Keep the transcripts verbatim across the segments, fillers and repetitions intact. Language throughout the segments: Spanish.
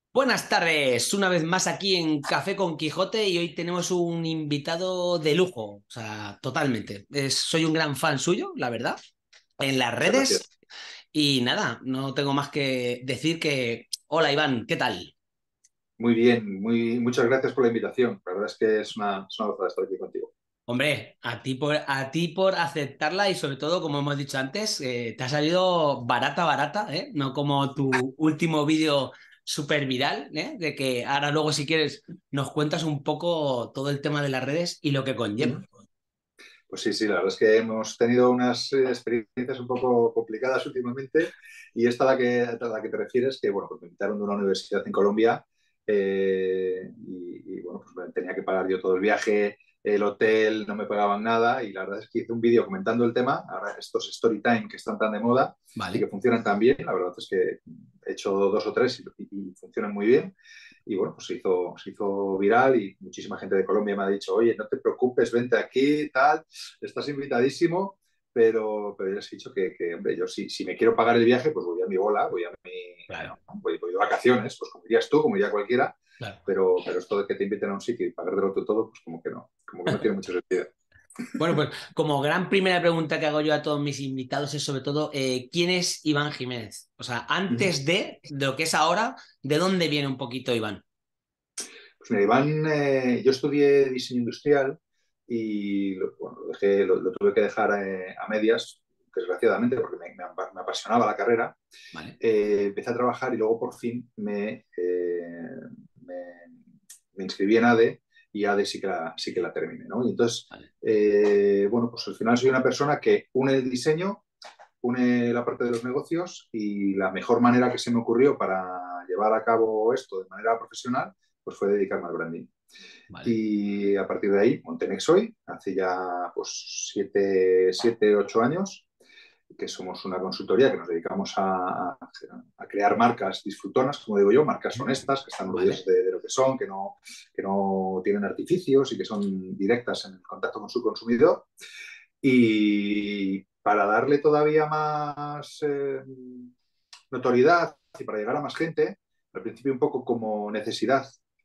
Buenas tardes, una vez más aquí en Café con Quijote y hoy tenemos un invitado de lujo, o sea, totalmente. Es- soy un gran fan suyo, la verdad, en las Muchas gracias. redes y nada, no tengo más que decir que, hola Iván, ¿qué tal? Muy bien, muy, muchas gracias por la invitación. La verdad es que es una, es una gozada estar aquí contigo. Hombre, a ti por, a ti por aceptarla y sobre todo, como hemos dicho antes, eh, te ha salido barata, barata, ¿eh? No como tu último vídeo súper viral, ¿eh? De que ahora luego si quieres nos cuentas un poco todo el tema de las redes y lo que conlleva. Ujú. Pues sí, sí, la verdad es que hemos tenido unas eh, experiencias un poco complicadas últimamente y esta a la que, a la que te refieres, que bueno, pues me invitaron de una universidad en Colombia eh, y, y, bueno, pues me tenía que pagar yo todo el viaje, el hotel, no me pagaban nada y la verdad es que hice un vídeo comentando el tema, ahora estos story time que están tan de moda y que Vale. funcionan tan bien, la verdad es que he hecho dos o tres y, y funcionan muy bien. Y bueno, pues se hizo, se hizo viral y muchísima gente de Colombia me ha dicho, oye, no te preocupes, vente aquí, tal, estás invitadísimo, pero, pero ya les he dicho que, que hombre, yo si, si me quiero pagar el viaje, pues voy a mi bola, voy a mi, Claro, voy, voy de vacaciones, pues como irías tú, como iría cualquiera, claro. pero, pero esto de que te inviten a un sitio y pagártelo tú todo, pues como que no, como que no tiene mucho sentido. Bueno, pues como gran primera pregunta que hago yo a todos mis invitados es sobre todo, eh, ¿quién es Iván Jiménez? O sea, antes de, de lo que es ahora, ¿de dónde viene un poquito Iván? Pues mira, Iván, eh, yo estudié diseño industrial y lo, bueno, lo, dejé, lo, lo tuve que dejar eh, a medias, desgraciadamente, porque me, me, me apasionaba la carrera. Vale, Eh, empecé a trabajar y luego por fin me, eh, me, me inscribí en ADE y ADE sí que la, sí que la terminé, ¿no? Y entonces, vale, eh, bueno, pues al final soy una persona que une el diseño, une la parte de los negocios y la mejor manera que se me ocurrió para llevar a cabo esto de manera profesional, pues fue dedicarme al branding. vale. Y a partir de ahí monté Nexoy hace ya pues siete, siete, ocho años, que somos una consultoría que nos dedicamos a, a crear marcas disfrutonas, como digo yo, marcas honestas, que están orgullosas Vale. de, de lo que son, que no, que no tienen artificios y que son directas en el contacto con su consumidor. Y para darle todavía más eh, notoriedad y para llegar a más gente, al principio un poco como necesidad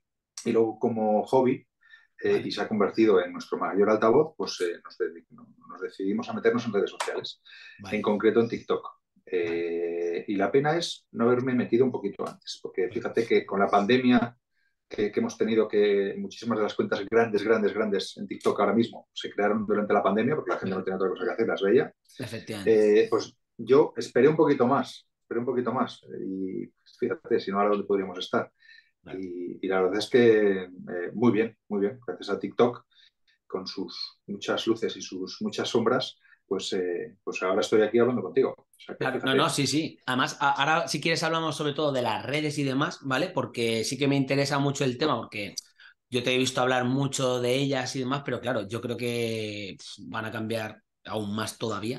y luego como hobby, eh, y Vale, se ha convertido en nuestro mayor altavoz, pues eh, nos, de, nos, decidimos a meternos en redes sociales, en vale, concreto en TikTok. vale. Eh, y la pena es no haberme metido un poquito antes, porque Pues, fíjate que con la pandemia que, que, hemos tenido, que muchísimas de las cuentas grandes, grandes, grandes en TikTok ahora mismo se crearon durante la pandemia, porque la gente no claro, tenía otra cosa que hacer, las veía, efectivamente. eh, pues yo esperé un poquito más, esperé un poquito más, y fíjate, si no ahora dónde podríamos estar. Claro. Y, y la verdad es que eh, muy bien, muy bien. Gracias a TikTok, con sus muchas luces y sus muchas sombras, pues, eh, pues ahora estoy aquí hablando contigo. O sea que Claro, no, no, fíjate. sí, sí. Además, a- ahora si quieres hablamos sobre todo de las redes y demás, ¿vale? Porque sí que me interesa mucho el tema, porque yo te he visto hablar mucho de ellas y demás, pero claro, yo creo que pf, van a cambiar aún más todavía.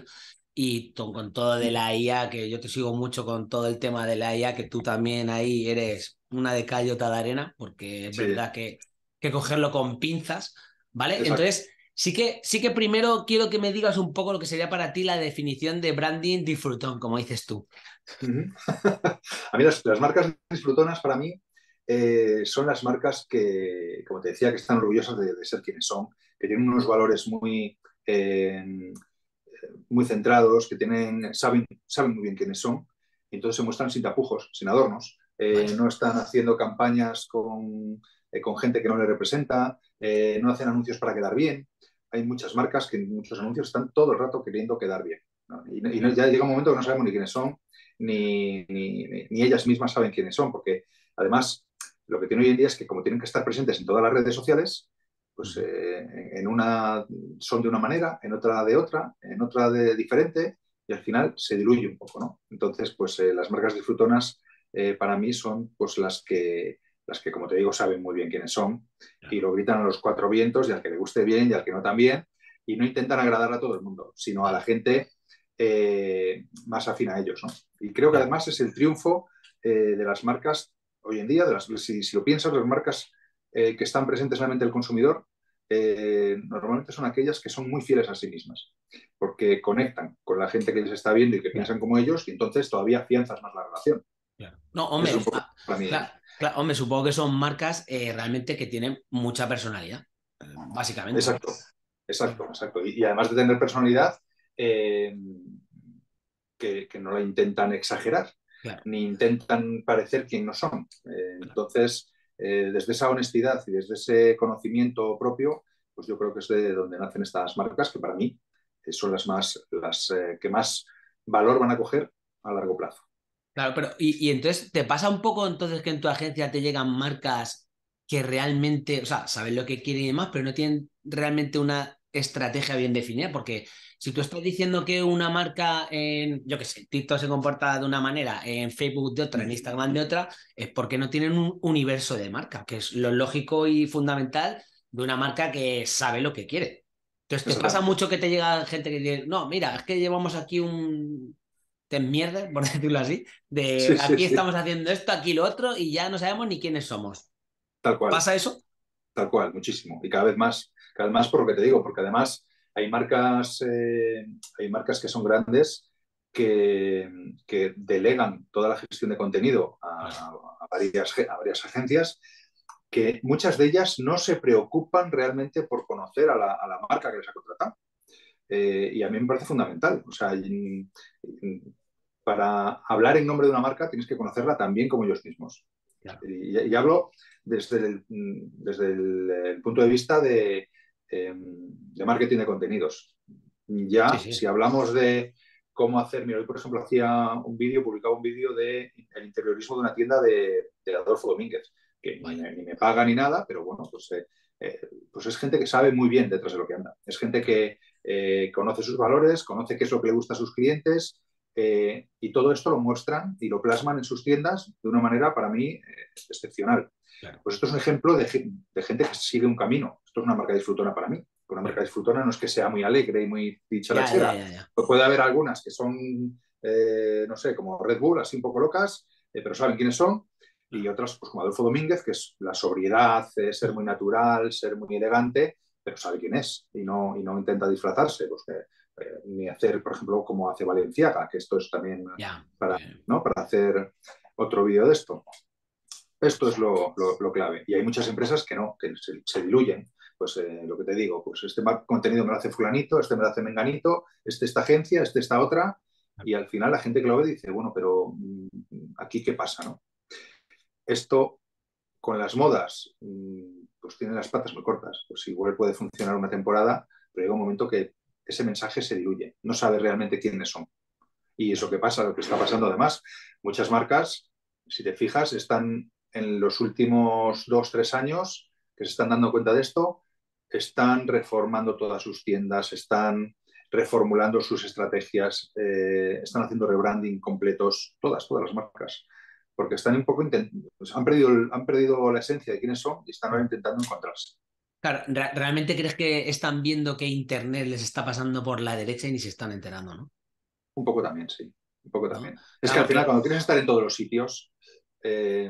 Y to- con todo de la I A, que yo te sigo mucho con todo el tema de la I A, que tú también ahí eres una de cal y otra de arena, porque es Sí, verdad que, que cogerlo con pinzas, ¿vale? exacto. Entonces, sí que, sí que primero quiero que me digas un poco lo que sería para ti la definición de branding disfrutón, como dices tú. Uh -huh. A mí las, las, marcas disfrutonas para mí eh, son las marcas que, como te decía, que están orgullosas de, de ser quienes son, que tienen unos valores muy, eh, muy centrados, que tienen, saben, saben muy bien quiénes son, y entonces se muestran sin tapujos, sin adornos. Eh, Vale, no están haciendo campañas con, eh, con gente que no les representa, eh, no hacen anuncios para quedar bien. Hay muchas marcas que en muchos anuncios están todo el rato queriendo quedar bien, ¿no? Y, y no, ya llega un momento que no sabemos ni quiénes son, ni, ni, ni ellas mismas saben quiénes son, porque además lo que tiene hoy en día es que como tienen que estar presentes en todas las redes sociales, uh pues -huh. eh, en una son de una manera, en otra de otra, en otra de diferente, y al final se diluye un poco, ¿no? Entonces, pues eh, las marcas disfrutonas eh, para mí son pues las que, las que, como te digo, saben muy bien quiénes son y Claro, lo gritan a los cuatro vientos y al que le guste bien y al que no también, y no intentan agradar a todo el mundo, sino a la vale, gente eh, más afín a ellos, ¿no? Y creo que claro. además es el triunfo eh, de las marcas hoy en día, de las, si, si lo piensas, las marcas eh, que están presentes en la mente del consumidor, eh, normalmente son aquellas que son muy fieles a sí mismas, porque conectan con la gente que les está viendo y que Claro. piensan como ellos, y entonces todavía afianzas más la relación. Claro. No, Eso es un hombre, poco a- para mí. cla- ¿Eh? Claro, hombre, supongo que son marcas eh, realmente que tienen mucha personalidad, eh, básicamente. Exacto, exacto, exacto. Y, y además de tener personalidad, eh, que, que, no la intentan exagerar, Claro, ni intentan parecer quien no son. Eh, claro. entonces, eh, desde esa honestidad y desde ese conocimiento propio, pues yo creo que es de donde nacen estas marcas, que para mí eh, son las, más, las eh, que más valor van a coger a largo plazo. Claro, pero y, y entonces, ¿te pasa un poco entonces que en tu agencia te llegan marcas que realmente, o sea, saben lo que quieren y demás, pero no tienen realmente una estrategia bien definida? Porque si tú estás diciendo que una marca en, yo qué sé, TikTok se comporta de una manera, en Facebook de otra, en Instagram de otra, es porque no tienen un universo de marca, que es lo lógico y fundamental de una marca que sabe lo que quiere. Entonces, ¿te pasa Exactamente. mucho que te llega gente que dice, no, mira, es que llevamos aquí un te mierda, por decirlo así, de Sí, sí, aquí sí, estamos haciendo esto, aquí lo otro, y ya no sabemos ni quiénes somos? tal cual. ¿Pasa eso? Tal cual, muchísimo. Y cada vez más, cada vez más por lo que te digo, porque además hay marcas, eh, hay marcas que son grandes que, que delegan toda la gestión de contenido a, a, varias, a varias agencias, que muchas de ellas no se preocupan realmente por conocer a la, a la marca que les ha contratado. Eh, y a mí me parece fundamental. O sea, y, y, para hablar en nombre de una marca tienes que conocerla tan bien como ellos mismos. Claro. Y, y hablo desde, el, desde el, el, punto de vista de, eh, de marketing de contenidos. Sí, Ya, sí. si hablamos de cómo hacer, mira, hoy por ejemplo hacía un vídeo, publicaba un vídeo de el interiorismo de una tienda de, de Adolfo Domínguez, que ni Vaya. me, ni me paga ni nada, pero bueno, pues, eh, eh, pues es gente que sabe muy bien detrás de lo que anda. Es gente Claro. que eh, conoce sus valores, conoce qué es lo que le gusta a sus clientes, eh, y todo esto lo muestran y lo plasman en sus tiendas de una manera para mí eh, excepcional. Claro. Pues esto es un ejemplo de, de, gente que sigue un camino. Esto es una marca disfrutona para mí. Una marca Claro. disfrutona no es que sea muy alegre y muy Ya, ya, dicharachera. ya, ya. Pues puede haber algunas que son, eh, no sé, como Red Bull, así un poco locas, eh, pero saben quiénes son. Y Claro. otras, pues como Adolfo Domínguez, que es la sobriedad, eh, ser muy natural, ser muy elegante, pero sabe quién es y no, y no intenta disfrazarse. Pues que, eh, ni hacer, por ejemplo, como hace Valenciaga, que esto es también Ya. para, Eh, ¿no? para hacer otro vídeo de esto. Esto es lo, lo, lo, clave. Y hay muchas empresas que no, que se, se diluyen. Pues eh, lo que te digo, pues este contenido me lo hace fulanito, este me lo hace menganito, este esta agencia, este esta otra, y al final la gente que lo ve dice, bueno, pero mmm, aquí qué pasa, ¿no? Esto con las modas, mmm, pues tiene las patas muy cortas. Pues igual puede funcionar una temporada, pero llega un momento que ese mensaje se diluye. No sabes realmente quiénes son. Y eso que pasa, lo que está pasando además, muchas marcas, si te fijas, están en los últimos dos, tres años que se están dando cuenta de esto, están reformando todas sus tiendas, están reformulando sus estrategias, eh, están haciendo rebranding completos, todas, todas las marcas, porque están un poco, pues han, perdido, han perdido la esencia de quiénes son y están ahora intentando encontrarse. Claro, ¿re- ¿realmente crees que están viendo que Internet les está pasando por la derecha y ni se están enterando, ¿no? Un poco también, sí, un poco ¿No? también. Es Claro, que al final, porque cuando quieres estar en todos los sitios, eh,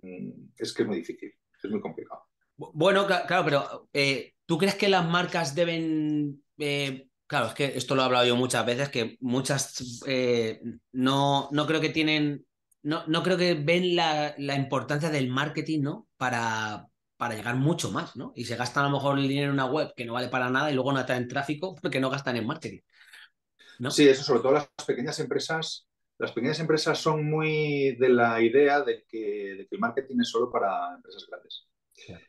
es que es muy difícil, es muy complicado. Bu- Bueno, cla- claro, pero eh, ¿tú crees que las marcas deben... eh, claro, es que esto lo he hablado yo muchas veces, que muchas eh, no, no creo que tienen, no, no creo que ven la, la importancia del marketing, ¿no? Para, para llegar mucho más, ¿no? Y se gastan a lo mejor el dinero en una web que no vale para nada y luego no atraen tráfico porque no gastan en marketing, ¿no? Sí, eso sobre todo las pequeñas empresas. Las pequeñas empresas son muy de la idea de que, de que el marketing es solo para empresas grandes. Claro.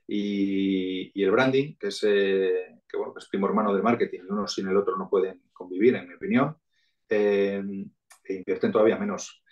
Y, y el branding, que es, eh, que, bueno, que es primo hermano del marketing, y uno sin el otro no pueden convivir, en mi opinión, eh, e invierten todavía menos.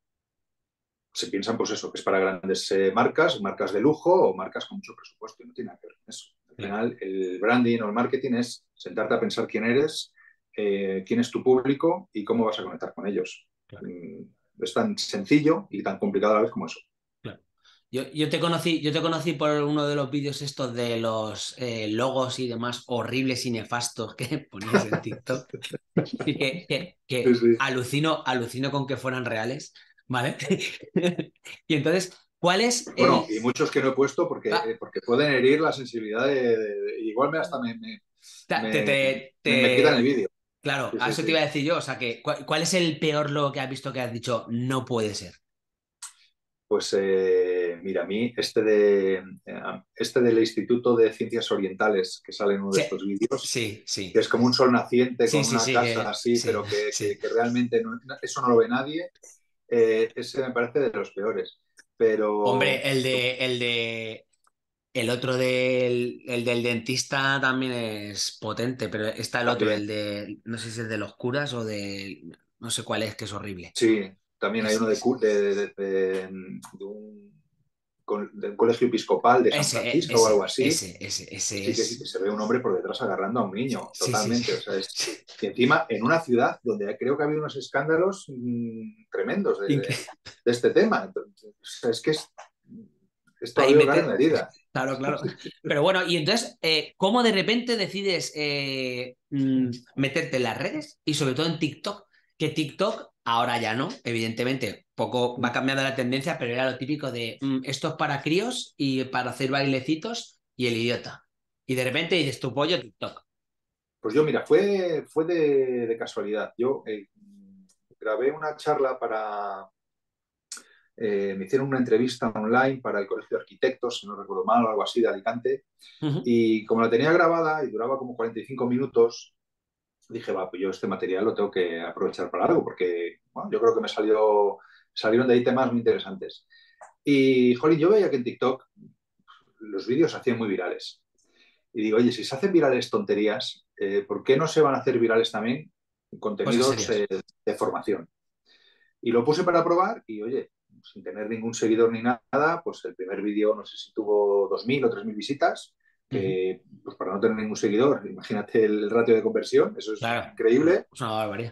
Se piensan, pues eso, que es para grandes eh, marcas, marcas de lujo o marcas con mucho presupuesto, y no tiene nada que ver con eso. Al Claro. final, el branding o el marketing es sentarte a pensar quién eres, eh, quién es tu público y cómo vas a conectar con ellos. Claro. Mm, es tan sencillo y tan complicado a la vez como eso. Claro. Yo, yo te conocí, yo te conocí por uno de los vídeos estos de los eh, logos y demás horribles y nefastos que ponías en TikTok. Y que, que, Sí, que sí. alucino, alucino con que fueran reales, ¿vale? Y entonces, ¿cuál es Bueno, el... y muchos que no he puesto porque, ah, eh, porque pueden herir la sensibilidad de, de- de- igual me hasta me, me, te, me, te, me- me quitan el te- vídeo. Claro, Sí, a sí, eso te sí. iba a decir yo. O sea, que, ¿cuál, cuál es el peor logo que has visto que has dicho no puede ser? Pues eh, mira, a mí este, de, eh, este del Instituto de Ciencias Orientales que sale en uno de Sí, estos vídeos, sí, que sí. es como un sol naciente Sí, con sí, una sí, casa que, así, sí, pero que, que, sí. que realmente no, eso no lo ve nadie, eh, ese me parece de los peores. Pero Hombre, el de, el de, el otro del, el del dentista también es potente, pero está el otro, también, el de, no sé si es de los curas o de, no sé cuál es, que es horrible. sí, también hay Es, uno de, es- cu- de, de- de- de un, con- de un colegio episcopal de San ese, Francisco o algo ese, así. ese, ese, ese Sí, que sí, que es, se ve un hombre por detrás agarrando a un niño, sí, sí, totalmente. O sea, es. sí. Y encima en una ciudad donde creo que ha habido unos escándalos mmm, tremendos de, de, Inc- de, este tema. Entonces, o sea, es que es, es Ahí todavía carne en mete, la herida. claro, claro. Pero bueno, y entonces, eh, ¿cómo de repente decides eh, mm, meterte en las redes y sobre todo en TikTok? Que TikTok ahora ya no, evidentemente, poco va cambiando la tendencia, pero era lo típico de mm, esto es para críos y para hacer bailecitos y el idiota. Y de repente dices tu pollo TikTok. Pues yo, mira, fue, fue de, de casualidad. Yo eh, grabé una charla para, eh, me hicieron una entrevista online para el Colegio de Arquitectos, si no recuerdo mal, o algo así, de Alicante. Ujú. Y como la tenía grabada y duraba como cuarenta y cinco minutos, dije, va, pues yo este material lo tengo que aprovechar para algo, porque bueno, yo creo que me salió, salieron de ahí temas muy interesantes. Y, jolín, yo veía que en TikTok los vídeos se hacían muy virales. Y digo, oye, si se hacen virales tonterías, eh, ¿por qué no se van a hacer virales también Cosas contenidos serias. eh, de formación? Y lo puse para probar y, oye, sin tener ningún seguidor ni nada, pues el primer vídeo no sé si tuvo dos mil o tres mil visitas, Ujú. que pues para no tener ningún seguidor, imagínate el ratio de conversión, eso es Claro, increíble. es una barbaridad.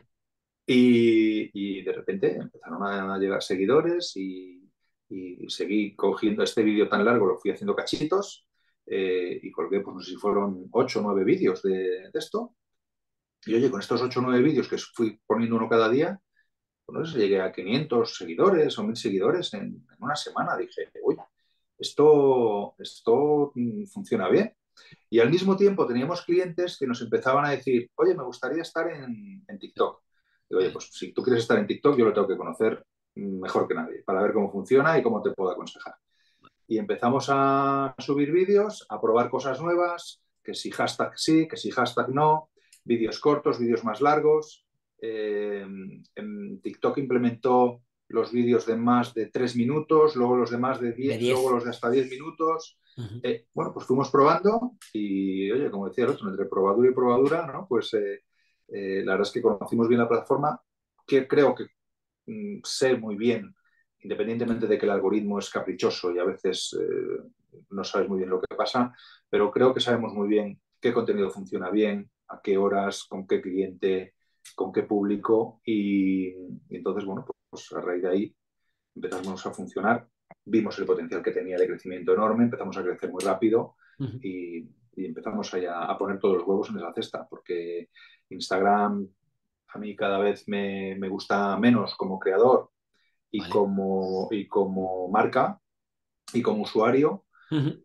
Y, y de repente empezaron a llegar seguidores y, y seguí cogiendo este vídeo tan largo, lo fui haciendo cachitos eh, y colgué, pues no sé si fueron ocho o nueve vídeos de, de esto. Y oye, con estos ocho o nueve vídeos que fui poniendo uno cada día, pues no sé si llegué a quinientos seguidores o mil seguidores en, en una semana. Dije, uy, esto, esto mm, funciona bien. Y al mismo tiempo teníamos clientes que nos empezaban a decir, oye, me gustaría estar en, en TikTok. Digo, oye, Vale. pues si tú quieres estar en TikTok, yo lo tengo que conocer mejor que nadie para ver cómo funciona y cómo te puedo aconsejar. Y empezamos a subir vídeos, a probar cosas nuevas, que si hashtag sí, que si hashtag no, vídeos cortos, vídeos más largos. Eh, en TikTok implementó los vídeos de más de tres minutos, luego los de más de De diez, luego diez. los de hasta diez minutos. Ujú. Eh, bueno, pues fuimos probando y, oye, como decía el otro, entre probadura y probadura, ¿no? Pues eh, eh, la verdad es que conocimos bien la plataforma, que creo que mm, sé muy bien, independientemente de que el algoritmo es caprichoso y a veces eh, no sabes muy bien lo que pasa, pero creo que sabemos muy bien qué contenido funciona bien, a qué horas, con qué cliente, con qué público y, y entonces, bueno, pues a raíz de ahí empezamos a funcionar, vimos el potencial que tenía de crecimiento enorme, empezamos a crecer muy rápido Ujú. y, y empezamos a, a, poner todos los huevos en esa cesta, porque Instagram a mí cada vez me, me gusta menos como creador y Vale. como, y como marca y como usuario. Ujú.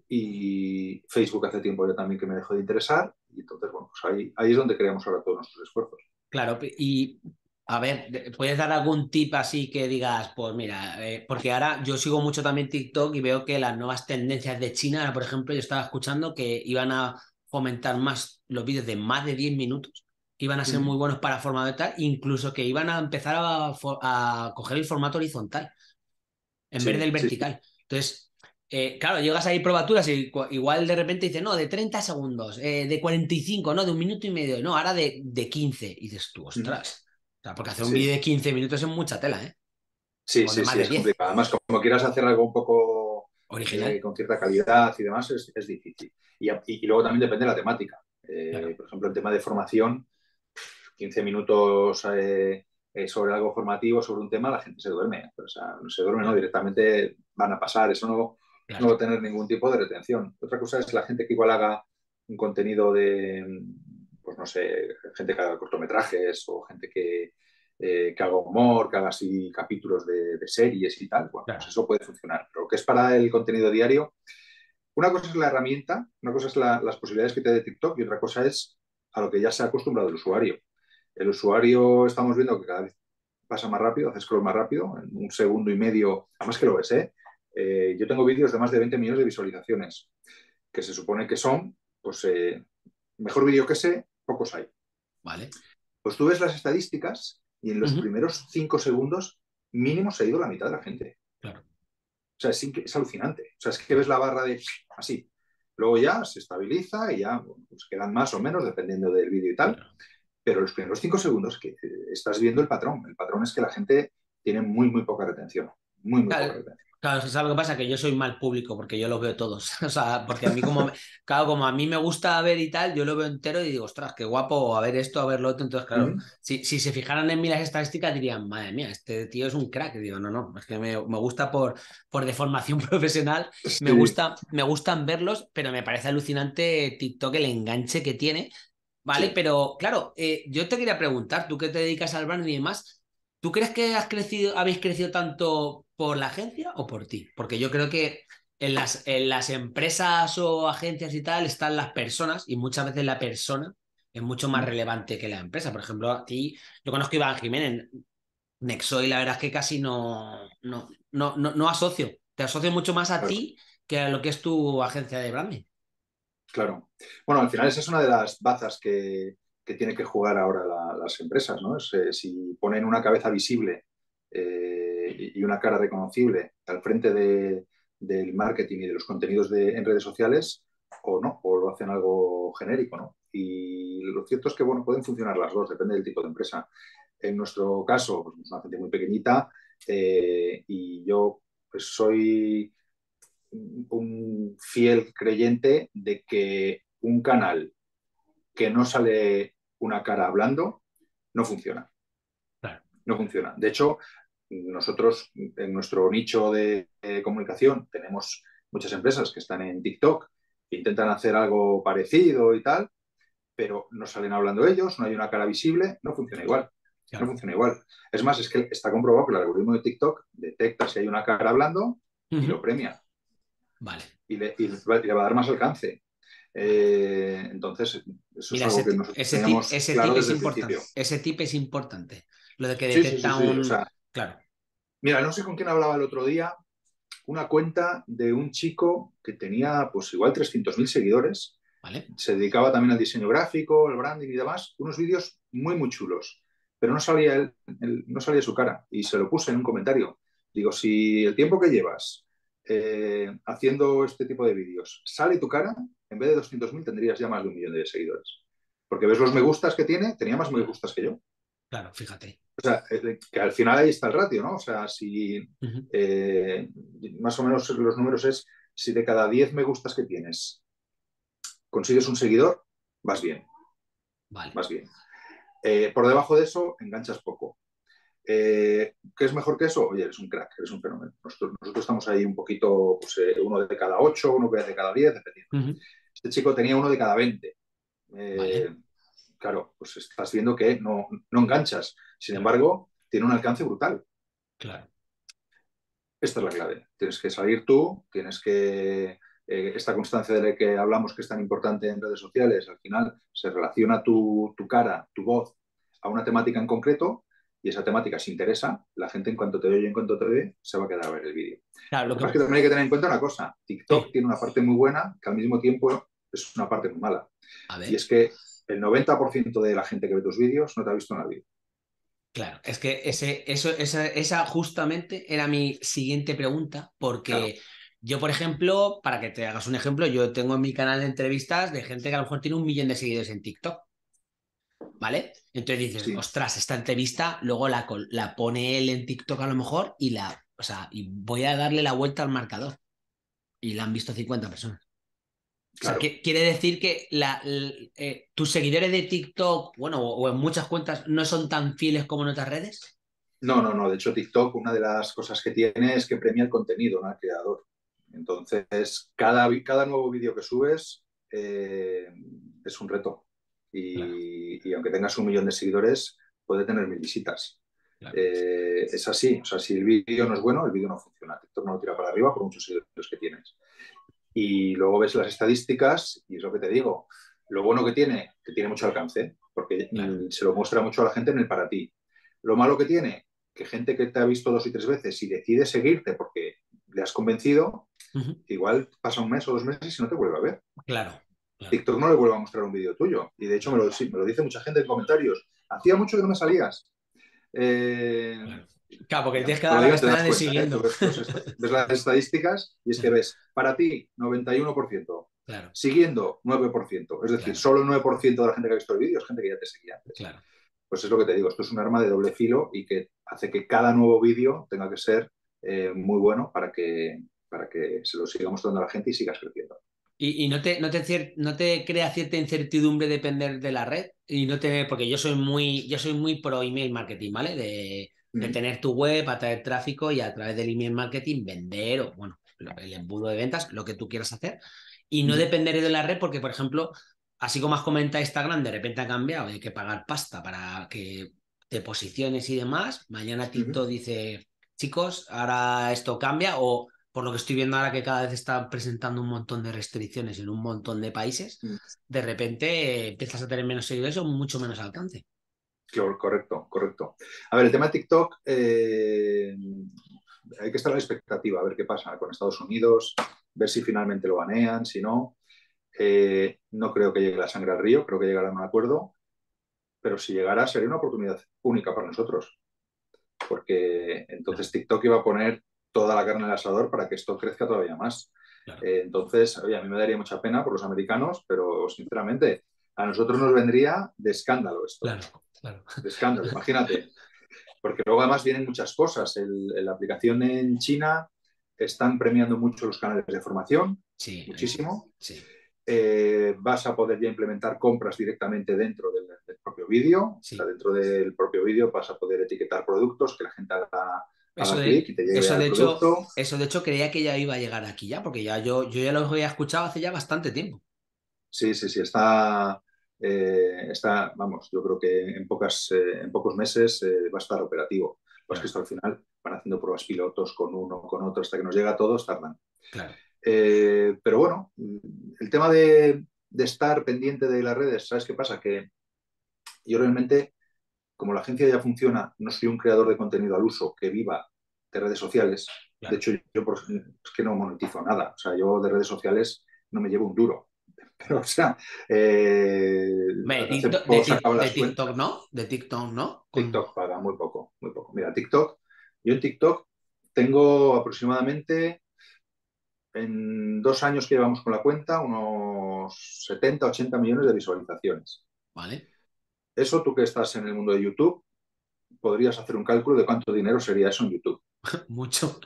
Y Facebook hace tiempo ya también que me dejó de interesar. Y entonces, bueno, pues ahí, ahí es donde creamos ahora todos nuestros esfuerzos. Claro, y a ver, de- ¿puedes dar algún tip así que digas, pues mira, eh, porque ahora yo sigo mucho también TikTok y veo que las nuevas tendencias de China, ahora, por ejemplo, yo estaba escuchando que iban a fomentar más los vídeos de más de diez minutos, que iban a ser Mm. muy buenos para formato y tal, incluso que iban a empezar a, fo- a coger el formato horizontal en vez Sí, del sí, sí. vertical. Entonces, eh, claro, llegas ahí probaturas y cu- igual de repente dices, no, de treinta segundos, eh, de cuarenta y cinco, no, de un minuto y medio, no, ahora de, de quince. Y dices tú, Mm. ostras. O sea, porque hacer un vídeo Sí, de quince minutos es mucha tela, ¿eh? sí, O de sí, más sí, de es diez. complicado. Además, como quieras hacer algo un poco Original. eh, con cierta calidad y demás, es, es difícil. Y, y, y, luego también depende de la temática. Claro, Eh, por ejemplo, el tema de formación, quince minutos eh, eh, sobre algo formativo, sobre un tema, la gente se duerme. O sea, no se duerme, no, claro, directamente van a pasar. Eso no, no claro. va a tener ningún tipo de retención. Otra cosa es la gente que igual haga un contenido de, pues no sé, gente que haga cortometrajes o gente que, eh, que haga humor, que haga así capítulos de, de series y tal. Bueno, pues Claro. eso puede funcionar. Pero lo que es para el contenido diario, una cosa es la herramienta, una cosa es la, las posibilidades que te da TikTok y otra cosa es a lo que ya se ha acostumbrado el usuario. El usuario estamos viendo que cada vez pasa más rápido, hace scroll más rápido, en un segundo y medio, además que lo ves, ¿eh? Eh, yo tengo vídeos de más de veinte millones de visualizaciones, que se supone que son, pues, eh, mejor vídeo que ese, pocos hay. Vale. Pues tú ves las estadísticas y en los Ujú. primeros cinco segundos mínimo se ha ido la mitad de la gente. Claro. O sea, es, es alucinante. O sea, es que ves la barra de así. Luego ya se estabiliza y ya bueno, pues quedan más o menos dependiendo del vídeo y tal. Claro. Pero los primeros cinco segundos que estás viendo el patrón. El patrón es que la gente tiene muy, muy poca retención. Muy, muy poca Claro, retención. claro, ¿sabes lo que pasa? Que yo soy mal público porque yo los veo todos. O sea, porque a mí como, me- claro, como a mí me gusta ver y tal, yo lo veo entero y digo, ostras, qué guapo, a ver esto, a ver lo otro. Entonces, Uh claro, -huh. si, si se fijaran en mí las estadísticas dirían, madre mía, este tío es un crack. Y digo, no, no, es que me, me gusta por, por deformación profesional, me Sí, gusta, me gustan verlos, pero me parece alucinante TikTok el enganche que tiene, ¿vale? sí. Pero claro, eh, yo te quería preguntar, tú que te dedicas al branding y demás. ¿Tú crees que has crecido, habéis crecido tanto por la agencia o por ti? Porque yo creo que en las, en las empresas o agencias y tal están las personas y muchas veces la persona es mucho Uh más -huh. relevante que la empresa. Por ejemplo, a ti, yo conozco a Iván Jiménez, Nexoy, la verdad es que casi no, no, no, no, no asocio. Te asocio mucho más a Claro, ti que a lo que es tu agencia de branding. claro. Bueno, al final esa es una de las bazas que, que tienen que jugar ahora la, las empresas, ¿no? Es, eh, si ponen una cabeza visible eh, y una cara reconocible al frente de, del marketing y de los contenidos de, en redes sociales, o no, o lo hacen algo genérico, ¿no? Y lo cierto es que, bueno, pueden funcionar las dos, depende del tipo de empresa. En nuestro caso, pues, es una gente muy pequeñita eh, y yo pues, soy un fiel creyente de que un canal que no sale una cara hablando no funciona. Claro. No funciona. De hecho, nosotros en nuestro nicho de, de comunicación tenemos muchas empresas que están en TikTok que intentan hacer algo parecido y tal, pero no salen hablando ellos, no hay una cara visible, no funciona igual. No Claro. funciona igual. Es más, es que está comprobado que el algoritmo de TikTok detecta si hay una cara hablando y lo Ujú. premia Vale, y le, y le va a dar más alcance. vale. Eh, entonces, eso es Mira, algo ese, que ti- nosotros ese tip, teníamos ese tip claro es desde el principio. importante. Ese tip es importante. Lo de que Sí, sí, sí, detecta sí. O un. sea, Claro, mira, no sé con quién hablaba el otro día, una cuenta de un chico que tenía, pues igual trescientos mil seguidores, ¿vale? se dedicaba también al diseño gráfico, el branding y demás, unos vídeos muy, muy chulos, pero no salía, él, él- no salía su cara y se lo puse en un comentario. Digo, si el tiempo que llevas eh, haciendo este tipo de vídeos sale tu cara, en vez de doscientos mil tendrías ya más de un millón de seguidores. Porque ves los me gustas que tiene, tenía más me Claro, gustas que yo. claro, fíjate. O sea, eh, que al final ahí está el ratio, ¿no? O sea, si Ujú. eh, más o menos los números es, si de cada diez me gustas que tienes consigues un seguidor, vas bien, Vale, vas bien. Eh, por debajo de eso, enganchas poco. Eh, ¿Qué es mejor que eso? Oye, eres un crack, eres un fenómeno. Nosotros, nosotros estamos ahí un poquito, pues, eh, uno de cada ocho, uno de cada diez, dependiendo. ujú. Este chico tenía uno de cada veinte. Eh, Vale, claro, pues estás viendo que no, no enganchas. Sin claro, embargo, tiene un alcance brutal. claro, Esta es la clave. Tienes que salir tú, tienes que... Eh, esta constancia de la que hablamos que es tan importante en redes sociales, al final se relaciona tu, tu cara, tu voz a una temática en concreto y esa temática se interesa, la gente en cuanto te oye, en cuanto te ve, se va a quedar a ver el vídeo. claro, Lo lo que que. pasa es que también hay que tener en cuenta una cosa, TikTok Sí, tiene una parte muy buena que al mismo tiempo es una parte muy mala. a Y ver, es que el noventa por ciento de la gente que ve tus vídeos no te ha visto en la vida. claro, es que ese, eso, esa, esa justamente era mi siguiente pregunta, Claro, porque yo, por ejemplo, para que te hagas un ejemplo, yo tengo en mi canal de entrevistas de gente que a lo mejor tiene un millón de seguidores en TikTok. ¿Vale? Entonces dices, sí, ostras, esta entrevista luego la, col- la pone él en TikTok a lo mejor y la, o sea, y voy a darle la vuelta al marcador. Y la han visto cincuenta personas. O sea, claro. que, quiere decir que la, l- eh, tus seguidores de TikTok, bueno, o, o en muchas cuentas, no son tan fieles como en otras redes. No, no, no. De hecho, TikTok, una de las cosas que tiene es que premia el contenido, no al creador. Entonces, cada, cada nuevo vídeo que subes eh, es un reto. Claro, Y, y aunque tengas un millón de seguidores, puede tener mil visitas. claro, Eh, es así. O sea, si el vídeo no es bueno, el vídeo no funciona. TikTok no lo tira para arriba por muchos seguidores que tienes. Y luego ves las estadísticas y es lo que te digo. Lo bueno que tiene, que tiene mucho alcance, porque claro, mm, se lo muestra mucho a la gente en el para ti. Lo malo que tiene, que gente que te ha visto dos y tres veces y decide seguirte porque le has convencido, Ujú. igual pasa un mes o dos meses y no te vuelve a ver. Claro, claro, TikTok no le vuelve a mostrar un vídeo tuyo. Y de hecho me claro, lo, sí, me lo dice mucha gente en comentarios. Hacía mucho que no me salías. Eh, claro. Claro, porque ya, tienes que dar la probablemente te das pestaña de cuenta, ¿eh? Tú siguiendo. ves, los est- ves las estadísticas y es que Claro, ves, para ti, noventa y uno por ciento, claro, siguiendo, nueve por ciento. Es decir, claro, solo el nueve por ciento de la gente que ha visto el vídeo es gente que ya te seguía antes. claro. Pues es lo que te digo, esto es un arma de doble filo y que hace que cada nuevo vídeo tenga que ser eh, muy bueno para que, para que se lo siga mostrando a la gente y sigas creciendo. Y, y no te, no te, cier- no te crea cierta incertidumbre depender de la red y no tener, porque yo soy muy, yo soy muy pro email marketing, ¿vale? De, de Mm. tener tu web, atraer tráfico y a través del email marketing vender o, bueno, lo- el embudo de ventas, lo que tú quieras hacer. Y no Mm. depender de la red porque, por ejemplo, así como has comentado Instagram, de repente ha cambiado, hay que pagar pasta para que te posiciones y demás. Mañana Mm. TikTok dice, chicos, ahora esto cambia o por lo que estoy viendo ahora que cada vez están presentando un montón de restricciones en un montón de países, Mm. de repente eh, empiezas a tener menos seguidores o mucho menos alcance. Claro, correcto, correcto. A ver, el tema de TikTok, eh, hay que estar a la expectativa, a ver qué pasa con Estados Unidos, ver si finalmente lo banean, si no. Eh, no creo que llegue la sangre al río, creo que llegará a un acuerdo, pero si llegara sería una oportunidad única para nosotros, porque Claro, entonces TikTok iba a poner toda la carne al asador para que esto crezca todavía más. claro, Eh, entonces, oye, a mí me daría mucha pena por los americanos, pero sinceramente, a nosotros nos vendría de escándalo esto, claro, claro. de escándalo. Imagínate, porque luego además vienen muchas cosas. El, la aplicación en China están premiando mucho los canales de formación, Sí, eh, muchísimo. sí, Eh, vas a poder ya implementar compras directamente dentro del, del propio vídeo. O sea, sí. dentro del propio vídeo vas a poder etiquetar productos, que la gente haga, Eso haga clic de, y te llegue eso al de hecho, producto. eso de hecho creía que ya iba a llegar aquí ya, porque ya yo, yo ya lo había escuchado hace ya bastante tiempo. Sí, sí, sí, está, eh, está, vamos, yo creo que en, pocas, eh, en pocos meses eh, va a estar operativo. Pues que Claro, esto al final van haciendo pruebas pilotos con uno, con otro, hasta que nos llega a todos, tardan. claro. Eh, pero bueno, el tema de, de, estar pendiente de las redes, ¿sabes qué pasa? Que yo realmente, como la agencia ya funciona, no soy un creador de contenido al uso que viva de redes sociales. De Claro. hecho, yo por, es que no monetizo nada. O sea, yo de redes sociales no me llevo un duro. Pero, o sea, eh, Me, hace TikTok- de, poco Tik- sacaba de las TikTok, cuentas. ¿no? De TikTok, ¿no? Con... TikTok paga muy poco, muy poco. Mira, TikTok, yo en TikTok tengo aproximadamente en dos años que llevamos con la cuenta, unos setenta, ochenta millones de visualizaciones. Vale, Eso tú que estás en el mundo de YouTube, podrías hacer un cálculo de cuánto dinero sería eso en YouTube. mucho.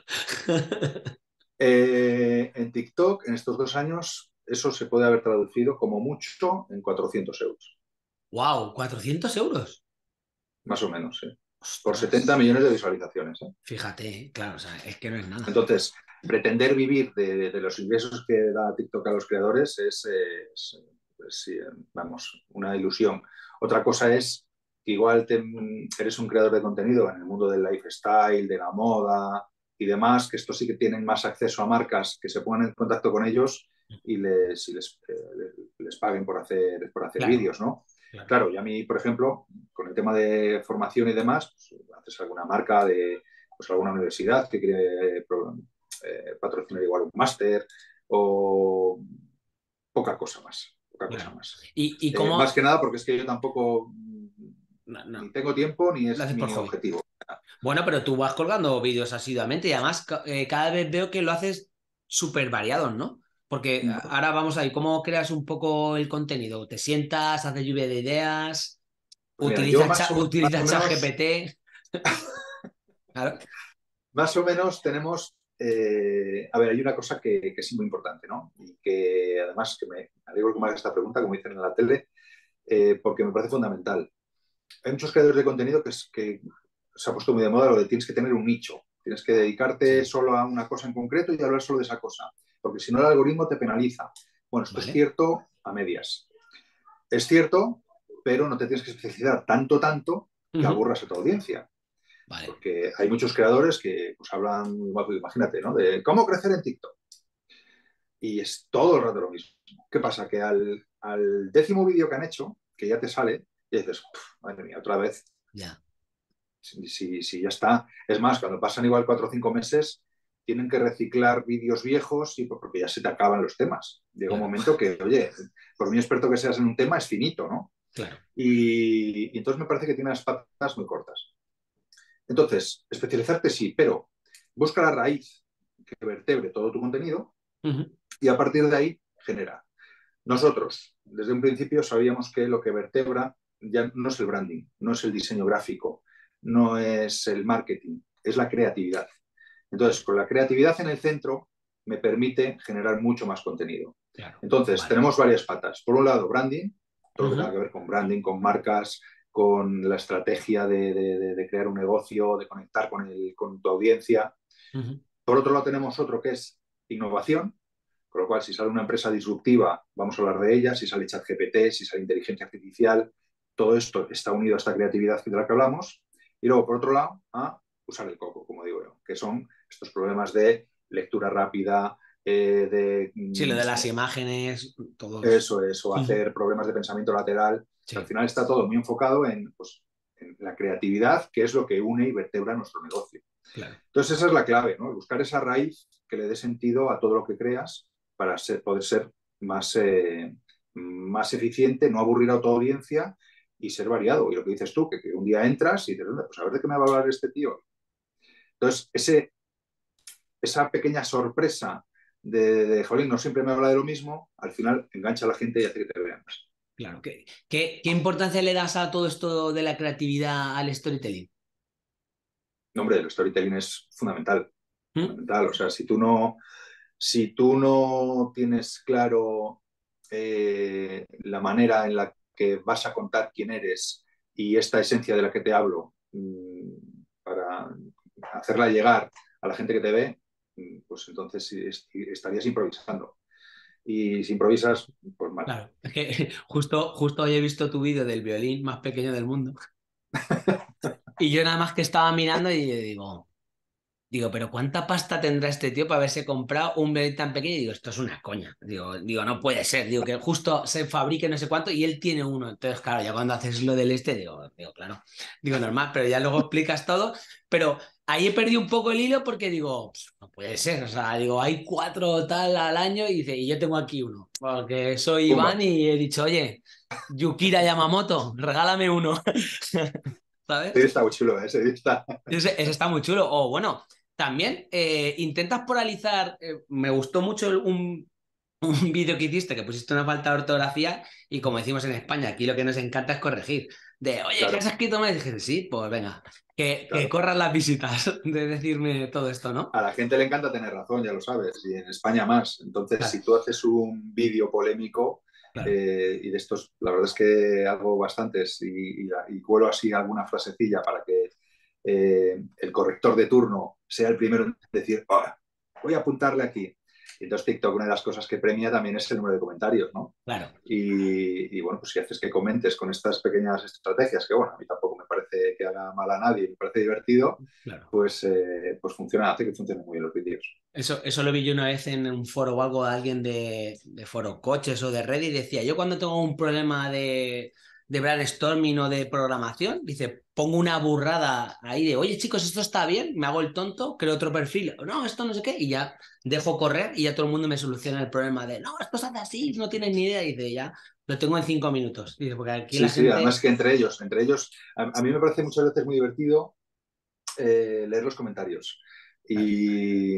Eh, en TikTok, en estos dos años, eso se puede haber traducido como mucho en cuatrocientos euros, Wow, cuatrocientos euros. más o menos, ¿eh? Por Ostras. setenta millones de visualizaciones. ¿Eh? Fíjate, ¿eh? Claro, o sea, es que no es nada. Entonces, pretender vivir de, de, de, los ingresos que da TikTok a los creadores es, es, es, vamos, una ilusión. Otra cosa es que igual te, eres un creador de contenido en el mundo del lifestyle, de la moda y demás, que estos sí que tienen más acceso a marcas que se pongan en contacto con ellos y les, y les, eh, les paguen por hacer, por hacer Claro, vídeos, ¿no? claro. Claro, y a mí, por ejemplo, con el tema de formación y demás, pues, haces alguna marca de pues, alguna universidad que quiere eh, patrocinar igual un máster o poca cosa más, poca cosa Claro. más. ¿Y, y Eh, más cómo? que nada porque es que yo tampoco No, ni no, tengo tiempo ni lo es haces por mi hobby. objetivo. Bueno, pero tú vas colgando vídeos asiduamente y además ca- eh, cada vez veo que lo haces súper variados, ¿no? Porque a- ahora vamos ahí, ¿cómo creas un poco el contenido? ¿Te sientas, haces lluvia de ideas? Pues mira, yo ¿Utilizas, más cha- o, más o utilizas menos, ChatGPT? Claro. más o menos tenemos, eh, a ver, hay una cosa que, que, es muy importante, ¿no? Y que además que me alegro que me hagas esta pregunta, como dicen en la tele, eh, porque me parece fundamental. Hay muchos creadores de contenido que, es, que se ha puesto muy de moda lo de tienes que tener un nicho, tienes que dedicarte Sí, solo a una cosa en concreto y hablar solo de esa cosa, porque si no el algoritmo te penaliza. Bueno, esto es vale, cierto a medias. Es cierto, pero no te tienes que especializar tanto, tanto que ujú, aburras a tu audiencia. vale, Porque hay muchos creadores que pues, hablan, imagínate, ¿no? De cómo crecer en TikTok. Y es todo el rato lo mismo. ¿Qué pasa? Que al, al décimo vídeo que han hecho, que ya te sale, y dices, madre mía, otra vez ya, si, si, si, ya está. Es más, cuando pasan igual cuatro o cinco meses, tienen que reciclar vídeos viejos y porque ya se te acaban los temas. Llega un Claro, momento que, oye, por muy experto que seas en un tema, es finito, ¿no? claro. Y, y entonces me parece que tiene las patas muy cortas. Entonces, especializarte sí, pero busca la raíz que vertebre todo tu contenido Ujú. y a partir de ahí genera. Nosotros, desde un principio, sabíamos que lo que vertebra ya no es el branding, no es el diseño gráfico, no es el marketing, es la creatividad. Entonces, con la creatividad en el centro, me permite generar mucho más contenido. Claro, Entonces, vale. tenemos varias patas. Por un lado, branding, todo lo que tenga Ujú. que ver con branding, con marcas, con la estrategia de, de, de crear un negocio, de conectar con, el, con tu audiencia. Ujú. Por otro lado, tenemos otro que es innovación, con lo cual, si sale una empresa disruptiva, vamos a hablar de ella, si sale ChatGPT, si sale inteligencia artificial, todo esto está unido a esta creatividad de la que hablamos. Y luego, por otro lado, a usar el coco, como digo yo, que son estos problemas de lectura rápida, eh, de Sí, lo mm, de las imágenes, todos. eso es, o Ujú. hacer problemas de pensamiento lateral. Que al Sí, final está todo muy enfocado en, pues, en la creatividad, que es lo que une y vertebra nuestro negocio. claro. Entonces esa es la clave, ¿no? Buscar esa raíz que le dé sentido a todo lo que creas para ser, poder ser más, eh, más eficiente, no aburrir a tu audiencia y ser variado. Y lo que dices tú, que, que un día entras y dices, pues a ver de qué me va a hablar este tío. Entonces, ese, esa pequeña sorpresa de, de, jolín, no siempre me habla de lo mismo, al final engancha a la gente y hace que te vean más. Claro. ¿Qué, qué, qué importancia le das a todo esto de la creatividad al storytelling? No, hombre, el storytelling es fundamental, ¿Mm? fundamental. O sea, si tú no, si tú no tienes claro eh, la manera en la que vas a contar quién eres y esta esencia de la que te hablo mmm, para hacerla llegar a la gente que te ve, pues entonces estarías improvisando. Y si improvisas, pues mal. Claro, es que justo, justo hoy he visto tu vídeo del violín más pequeño del mundo y yo nada más que estaba mirando y digo, digo, pero ¿cuánta pasta tendrá este tío para haberse comprado un violín tan pequeño? Y digo, esto es una coña. Digo, digo, no puede ser. Digo, que justo se fabrique no sé cuánto y él tiene uno. Entonces, claro, ya cuando haces lo del este, digo, digo, claro, digo, normal, pero ya luego explicas todo. Pero ahí he perdido un poco el hilo porque digo, "Pff, no puede ser". O sea, digo, hay cuatro tal al año y dice, y yo tengo aquí uno. Porque soy Iván Pumba. y he dicho, oye, Yukira Yamamoto, regálame uno. ¿Sabes? Sí, está muy chulo, ese ¿eh? Está. Ese, ese está muy chulo. O bueno, también eh, intentas poralizar. Eh, me gustó mucho el- un, un vídeo que hiciste que pusiste una falta de ortografía y como decimos en España, aquí lo que nos encanta es corregir. De, oye, ¿qué has Claro, escrito mal? Y dije, sí, pues venga, que, que claro. corran las visitas de decirme todo esto, ¿no? A la gente le encanta tener razón, ya lo sabes, y en España más. Entonces, Claro, si tú haces un vídeo polémico, claro. eh, y de estos, la verdad es que hago bastantes y, y, y cuelo así alguna frasecilla para que eh, el corrector de turno sea el primero en decir, oh, voy a apuntarle aquí. Y entonces TikTok, una de las cosas que premia también es el número de comentarios, ¿no? Claro. Y, y, bueno, pues si haces que comentes con estas pequeñas estrategias, que bueno, a mí tampoco me parece que haga mal a nadie, me parece divertido, Claro. pues, eh, pues funciona, hace que funcionen muy bien los vídeos. Eso, eso lo vi yo una vez en un foro o algo de alguien de, de foro coches o de red y decía, yo cuando tengo un problema de, de brainstorming o de programación, dice, pongo una burrada ahí de, oye chicos, esto está bien, me hago el tonto, creo otro perfil, no, esto no sé qué, y ya dejo correr y ya todo el mundo me soluciona el problema de, no, esto se hace así, no tienes ni idea, y dice, ya, lo tengo en cinco minutos. Dice, porque aquí Sí, la sí, además gente... que entre ellos, entre ellos, a, a mí me parece muchas veces muy divertido eh, leer los comentarios. Claro, Y,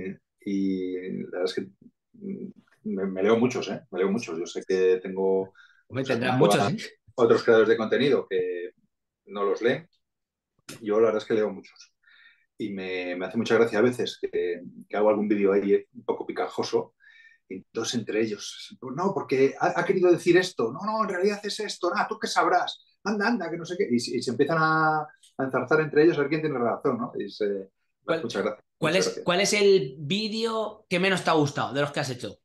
y, la verdad es que mm, me, me, leo muchos, ¿eh? Me leo muchos. Yo sé que tengo, o hombre, sea, tendrás conozco muchos, a ¿eh? otros creadores de contenido que no los leen. Yo la verdad es que leo muchos. Y me, me hace mucha gracia a veces que, que hago algún vídeo ahí un poco picajoso. Y entonces entre ellos, pues no, porque ha, ha, querido decir esto, no, no, en realidad es esto, nada, tú qué sabrás, anda, anda, que no sé qué, y, y se empiezan a, a enzarzar entre ellos a ver quién tiene razón, ¿no? Y se, me hace ¿Cuál, mucha gracia, cuál mucha es, gracia. ¿Cuál es el vídeo que menos te ha gustado de los que has hecho?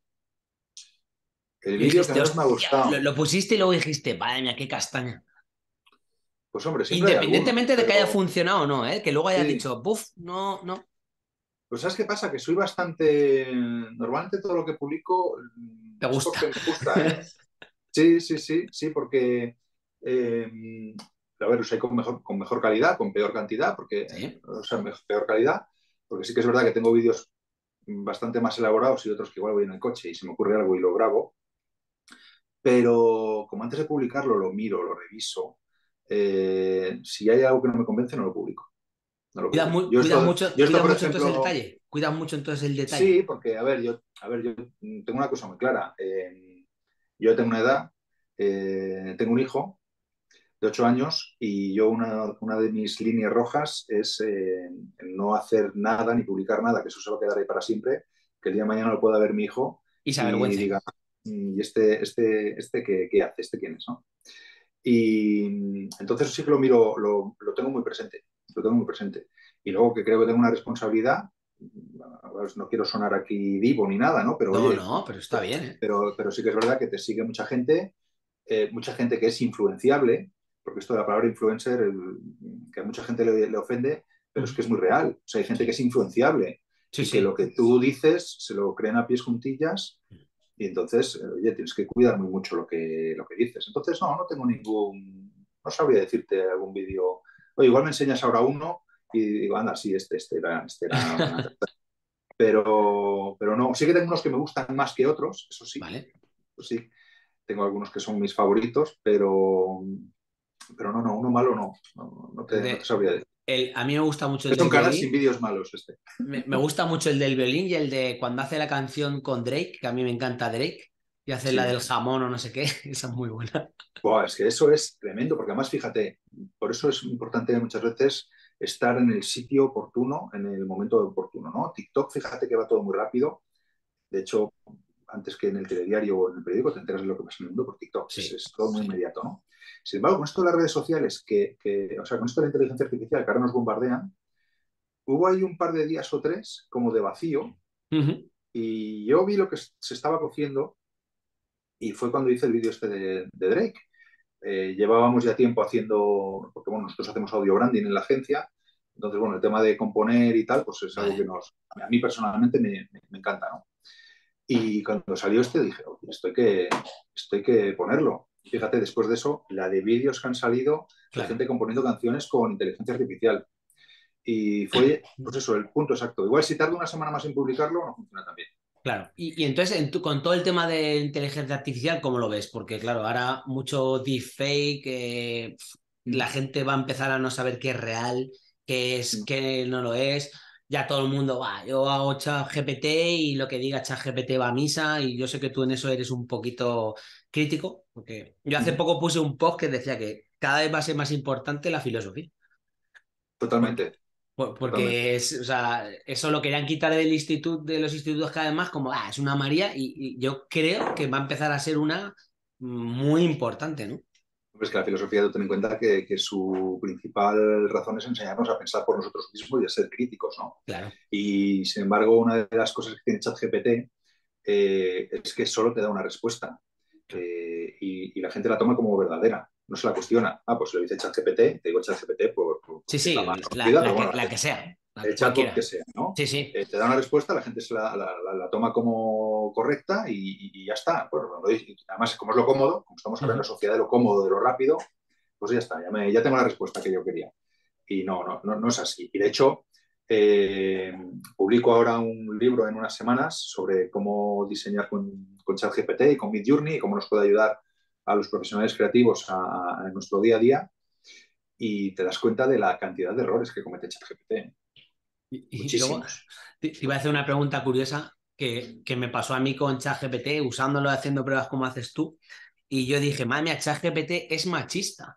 El Y vídeo que dijiste, menos me ha hostia, lo, gustado, lo pusiste y luego dijiste, madre mía, qué castaña. pues hombre, siempre hay alguno, Independientemente de que haya pero funcionado o no, ¿eh? Que luego hayas sí, dicho, buf, no, no. pues ¿sabes qué pasa? Que soy bastante, normalmente todo lo que publico Te es gusta. porque me gusta, ¿eh? Sí, sí, sí, sí, porque, eh, a ver, usé con mejor, con mejor calidad, con peor cantidad, porque, Sí, o sea, peor calidad, porque sí que es verdad que tengo vídeos bastante más elaborados y otros que igual voy en el coche y se me ocurre algo y lo grabo. Pero como antes de publicarlo lo miro, lo reviso. Eh, si hay algo que no me convence, no lo publico. No lo Cuidas, publico. mu- Yo cuidas esto, mucho, yo esto, cuidas por mucho entonces el ejemplo, detalle. Cuidas mucho entonces el detalle. sí, porque, a ver, yo, a ver, yo tengo una cosa muy clara. Eh, yo tengo una edad, eh, tengo un hijo de ocho años y yo una, una de mis líneas rojas es eh, no hacer nada ni publicar nada, que eso se va a quedar ahí para siempre, que el día de mañana lo pueda ver mi hijo Y se y avergüence. diga, "Mm, ¿y este, este, este qué, qué hace? ¿Este quién es? ¿No? Y entonces sí que lo miro, lo, lo tengo muy presente, lo tengo muy presente. Y luego que creo que tengo una responsabilidad, no quiero sonar aquí divo ni nada, ¿no? Pero No, oye, no, pero está bien, ¿eh? pero, pero sí que es verdad que te sigue mucha gente, eh, mucha gente que es influenciable, porque esto de la palabra influencer, el, que a mucha gente le, le, ofende, pero es Ujú. que es muy real. O sea, hay gente que Sí, es influenciable sí, y que lo sí. que tú dices se lo creen a pies juntillas y entonces, eh, oye, tienes que cuidar muy mucho lo que, lo que dices. Entonces, no, no tengo ningún, no sabría decirte algún vídeo. Oye, igual me enseñas ahora uno y digo, anda, sí, este, este era, este era una... Pero, pero no, sí que tengo unos que me gustan más que otros, eso sí, Vale. pues sí, tengo algunos que son mis favoritos, pero, pero no, no, uno malo no, no, no te, no te De, sabría decir. el, a mí me gusta mucho el Es un del canal sin violín. vídeos malos este. Me, me gusta mucho el del violín y el de cuando hace la canción con Drake, que a mí me encanta Drake, y hace la Sí. del jamón o no sé qué. Esa es muy buena. Buah, es que eso es tremendo, porque además, fíjate, por eso es importante muchas veces estar en el sitio oportuno, en el momento oportuno, ¿no? TikTok, fíjate que va todo muy rápido. De hecho, antes que en el telediario o en el periódico te enteras de lo que pasa en el mundo por TikTok. Es, Sí, es todo muy sí. inmediato, ¿no? Sin embargo, con esto de las redes sociales, que, que, o sea, con esto de la inteligencia artificial que ahora nos bombardean, hubo ahí un par de días o tres como de vacío Ujú. y yo vi lo que se estaba cociendo y fue cuando hice el vídeo este de, de Drake. Eh, llevábamos ya tiempo haciendo, porque bueno, nosotros hacemos audio branding en la agencia, entonces bueno, el tema de componer y tal, pues es algo que Vale. nos, a mí personalmente me, me, me encanta, ¿no? Y cuando salió este dije, oye, esto hay que, esto hay que ponerlo. Fíjate, después de eso, la de vídeos que han salido de Claro. gente componiendo canciones con inteligencia artificial. Y fue, pues eso, el punto exacto. Igual si tarda una semana más en publicarlo, no funciona tan bien. Claro. Y, y entonces, en tu- con todo el tema de inteligencia artificial, ¿cómo lo ves? Porque, claro, ahora mucho deepfake, eh, pf, la Mm, gente va a empezar a no saber qué es real, qué es, mm. qué no lo es. Ya todo el mundo va, yo hago ChatGPT y lo que diga ChatGPT va a misa. Y yo sé que tú en eso eres un poquito crítico, porque yo hace Mm. poco puse un post que decía que cada vez va a ser más importante la filosofía. Porque, Totalmente, por- totalmente. porque es, o sea, eso lo querían quitar del instituto, de los institutos cada vez más, como, ah, es una María, y, y yo creo que va a empezar a ser una muy importante, ¿no? Es que la filosofía, ten en cuenta que, que, su principal razón es enseñarnos a pensar por nosotros mismos y a ser críticos, ¿no? Claro, Y sin embargo, una de las cosas que tiene ChatGPT eh, es que solo te da una respuesta claro. eh, y, y, la gente la toma como verdadera, no se la cuestiona. Ah, pues lo dice ChatGPT, te digo ChatGPT por, por, Sí, porque es la sí, más la, conocida, la pero que, bueno, la que sea, la el que, chatbot que cualquiera. sea, ¿no? Sí, sí. Eh, te da una respuesta, la gente se la, la, la, la toma como correcta y, y, y ya está. Bueno, además, como es lo cómodo, como estamos ahora en la Ujú. sociedad de lo cómodo, de lo rápido, pues ya está, ya, me, ya tengo la respuesta que yo quería. Y no, no, no, no es así. Y de hecho, eh, publico ahora un libro en unas semanas sobre cómo diseñar con, con ChatGPT y con Midjourney y cómo nos puede ayudar a los profesionales creativos a, a, en nuestro día a día. Y te das cuenta de la cantidad de errores que comete ChatGPT. Y, y luego Muchísimos. te, te iba a hacer una pregunta curiosa que, que me pasó a mí con ChatGPT, usándolo, haciendo pruebas como haces tú, y yo dije, madre mía, ChatGPT es machista.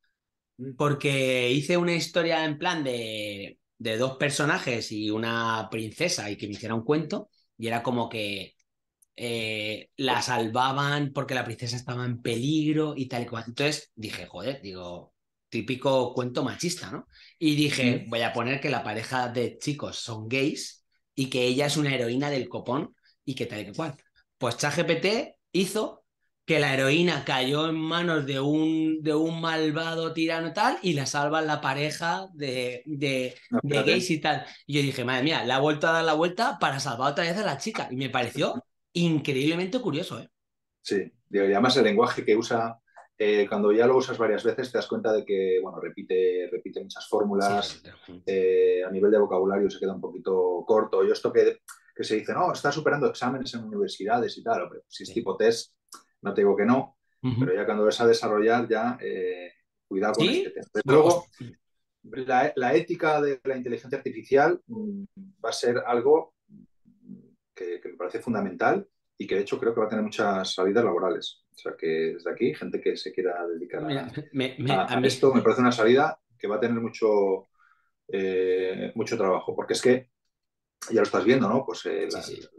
Porque hice una historia en plan de, de dos personajes y una princesa y que me hiciera un cuento y era como que eh, la salvaban porque la princesa estaba en peligro y tal y cual. Entonces dije, joder, digo, típico cuento machista, ¿no? Y dije, voy a poner que la pareja de chicos son gays y que ella es una heroína del copón y que tal y que cual. Pues ChatGPT hizo que la heroína cayó en manos de un, de un malvado tirano tal y la salvan la pareja de, de, No, de fíjate. gays y tal. Y yo dije, madre mía, le ha vuelto a dar la vuelta para salvar otra vez a la chica. Y me pareció increíblemente curioso, ¿eh? Sí, y además el lenguaje que usa, eh, cuando ya lo usas varias veces, te das cuenta de que, bueno, repite, repite muchas Sí, fórmulas, repito. eh, a nivel de vocabulario se queda un poquito corto. Yo esto que, que que se dice, no, está superando exámenes en universidades y tal. Hombre, si es Sí. tipo test, no te digo que no, Ujú. pero ya cuando ves a desarrollar, ya eh, cuidado con este ¿Sí? tema. Desde Bueno, luego, os- la, la ética de la inteligencia artificial mm, va a ser algo que, que me parece fundamental y que de hecho creo que va a tener muchas salidas laborales. O sea que desde aquí, gente que se quiera dedicar mira, a, me- me- a- a a mí, esto, me parece una salida que va a tener mucho, eh, mucho trabajo, porque es que ya lo estás viendo, ¿no? Pues eh, sí, la- sí.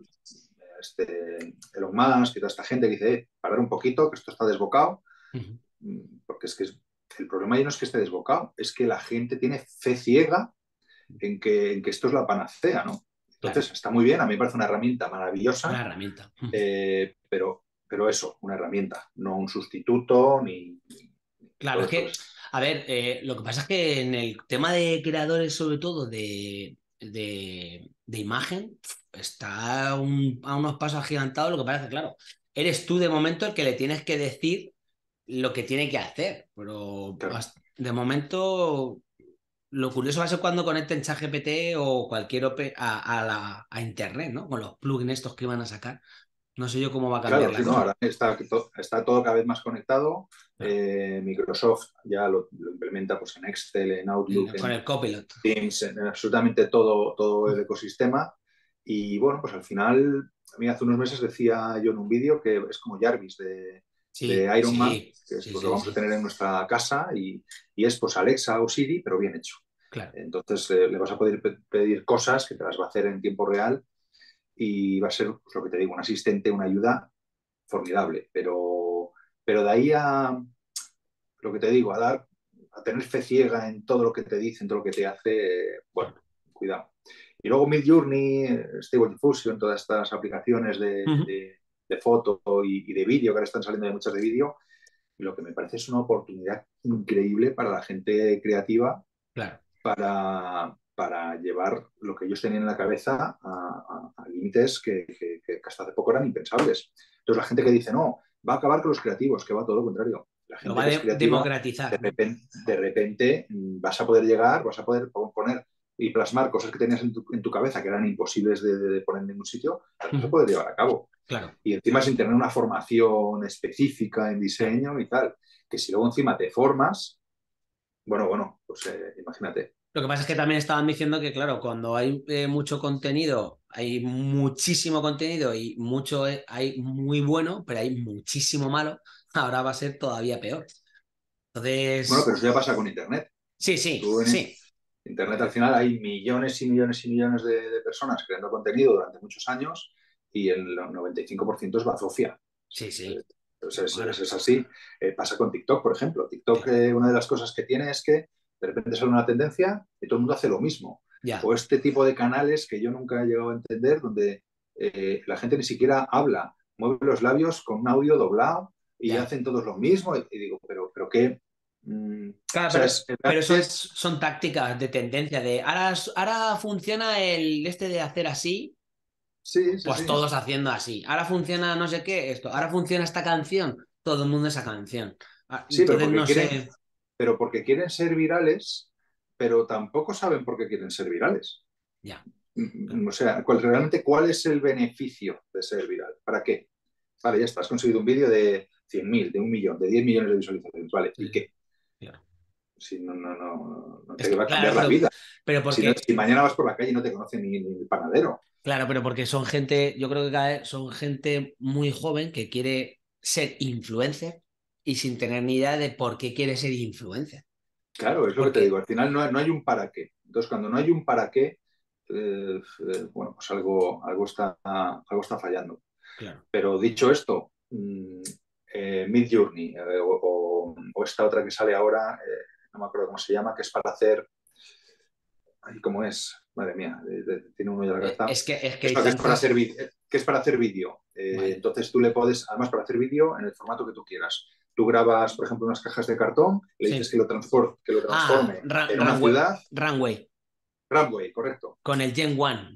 este, Elon Musk y toda esta gente que dice, eh, parar un poquito, que esto está desbocado, Ujú. mm, porque es que es- el problema ya no es que esté desbocado, es que la gente tiene fe ciega en que, en que esto es la panacea, ¿no? Claro, Entonces, está muy bien, a mí me parece una herramienta una maravillosa, herramienta. Ujú. eh, pero, pero eso, una herramienta, no un sustituto ni, ni Claro, todo es esto que que, es. a ver, eh, lo que pasa es que en el tema de creadores, sobre todo de, de, de imagen, está un- a unos pasos agigantados. Lo que pasa es que, claro, eres tú de momento el que le tienes que decir lo que tiene que hacer, pero Claro. hasta- de momento lo curioso va a ser cuando conecten ChatGPT o cualquier OP a, a la, a Internet, ¿no? Con los plugins estos que van a sacar. No sé yo cómo va a cambiar Claro, sí, la no, cosa. ahora está, está todo cada vez más conectado. Claro, Eh, Microsoft ya lo, lo implementa pues, en Excel, en Outlook, el- con en el Copilot. Teams, en absolutamente todo, todo el ecosistema. Y bueno, pues al final, a mí hace unos meses decía yo en un vídeo que es como Jarvis de, Sí, de Iron Man, sí, que es, sí, pues, lo sí, vamos a sí. tener en nuestra casa y, y es pues Alexa o Siri, pero bien hecho. Claro. Entonces eh, le vas a poder pe- pedir cosas que te las va a hacer en tiempo real y va a ser, pues, lo que te digo, un asistente, una ayuda formidable. Pero, pero de ahí a lo que te digo, a dar, a tener fe ciega en todo lo que te dice, en todo lo que te hace, eh, bueno, cuidado. Y luego Midjourney, Stable Diffusion, todas estas aplicaciones de, Ujú. de, de foto y, y de vídeo, que ahora están saliendo de muchas de vídeo, lo que me parece es una oportunidad increíble para la gente creativa Claro. para, para llevar lo que ellos tenían en la cabeza a, a, a límites que, que, que, hasta hace poco eran impensables. Entonces la gente que dice, no, va a acabar con los creativos, que va todo lo contrario. La Lo gente va que a es de- creativa, de democratizar, ¿no? repente, de repente mm, vas a poder llegar, vas a poder poner y plasmar cosas que tenías en tu, en tu cabeza que eran imposibles de, de, poner en ningún sitio, las vas a Ujú. poder llevar a cabo. Claro, Y encima sin tener una formación específica en claro. diseño y tal, que si luego encima te formas, bueno, bueno, pues eh, imagínate. Lo que pasa es que también estaban diciendo que, claro, cuando hay eh, mucho contenido, hay muchísimo contenido y mucho eh, hay muy bueno, pero hay muchísimo malo, ahora va a ser todavía peor. Bueno, pero Entonces, eso ya pasa con Internet. sí, sí, Tú en sí. Internet al final hay millones y millones y millones de, de personas creando contenido durante muchos años y el noventa y cinco por ciento es bazofia. Sí, sí. Entonces es, Ahora, es así. Eh, pasa con TikTok, por ejemplo. TikTok, claro. eh, una de las cosas que tiene es que de repente sale una tendencia y todo el mundo hace lo mismo. Ya, O este tipo de canales que yo nunca he llegado a entender, donde eh, la gente ni siquiera habla, mueve los labios con un audio doblado y ya. hacen todos lo mismo. Y, y digo, pero, pero qué. Mm, o Claro, sea, pero, es, pero realmente son, es. son tácticas de tendencia, de ahora, ahora funciona el este de hacer así, Sí, sí, pues sí. todos haciendo así. Ahora funciona no sé qué, esto. Ahora funciona esta canción, todo el mundo esa canción. Ah, Sí, pero entonces porque no quieren, sé. pero porque quieren ser virales, pero tampoco saben por qué quieren ser virales. Ya, claro. Mm, O sea, ¿cuál, realmente cuál es el beneficio de ser viral? ¿Para qué? Vale, ya está, has conseguido un vídeo de cien mil, de un millón, de diez millones de visualizaciones. Vale, ¿y Sí, qué? claro. Si no, no, no, no Es te va que, a claro, cambiar la pero, vida. pero Si, no, porque, si mañana vas por la calle y no te conoce ni, ni el panadero. claro, pero porque son gente, yo creo que cada vez son gente muy joven que quiere ser influencer y sin tener ni idea de por qué quiere ser influencer. Claro, es lo que te digo. Porque, Al final no, no hay un para qué. Entonces, cuando no hay un para qué, eh, eh, bueno, pues algo, algo, está, algo está fallando. claro. Pero dicho esto, mmm, eh, Midjourney eh, o, o, o, esta otra que sale ahora, eh, no me acuerdo cómo se llama, que es para hacer, ay, ¿cómo es? Madre mía, de, de, tiene uno ya la Eh, cabeza. Es que, es que hay Esto que es para hacer tantas. vídeo, que es para hacer vídeo. Eh, Vale. entonces tú le puedes, además para hacer vídeo en el formato que tú quieras. Tú grabas, por ejemplo, unas cajas de cartón, le dices que Sí. lo, transpor, que lo Ah, transforme Ra- en una Runway, ciudad, Runway, Runway, correcto. con el Gen One.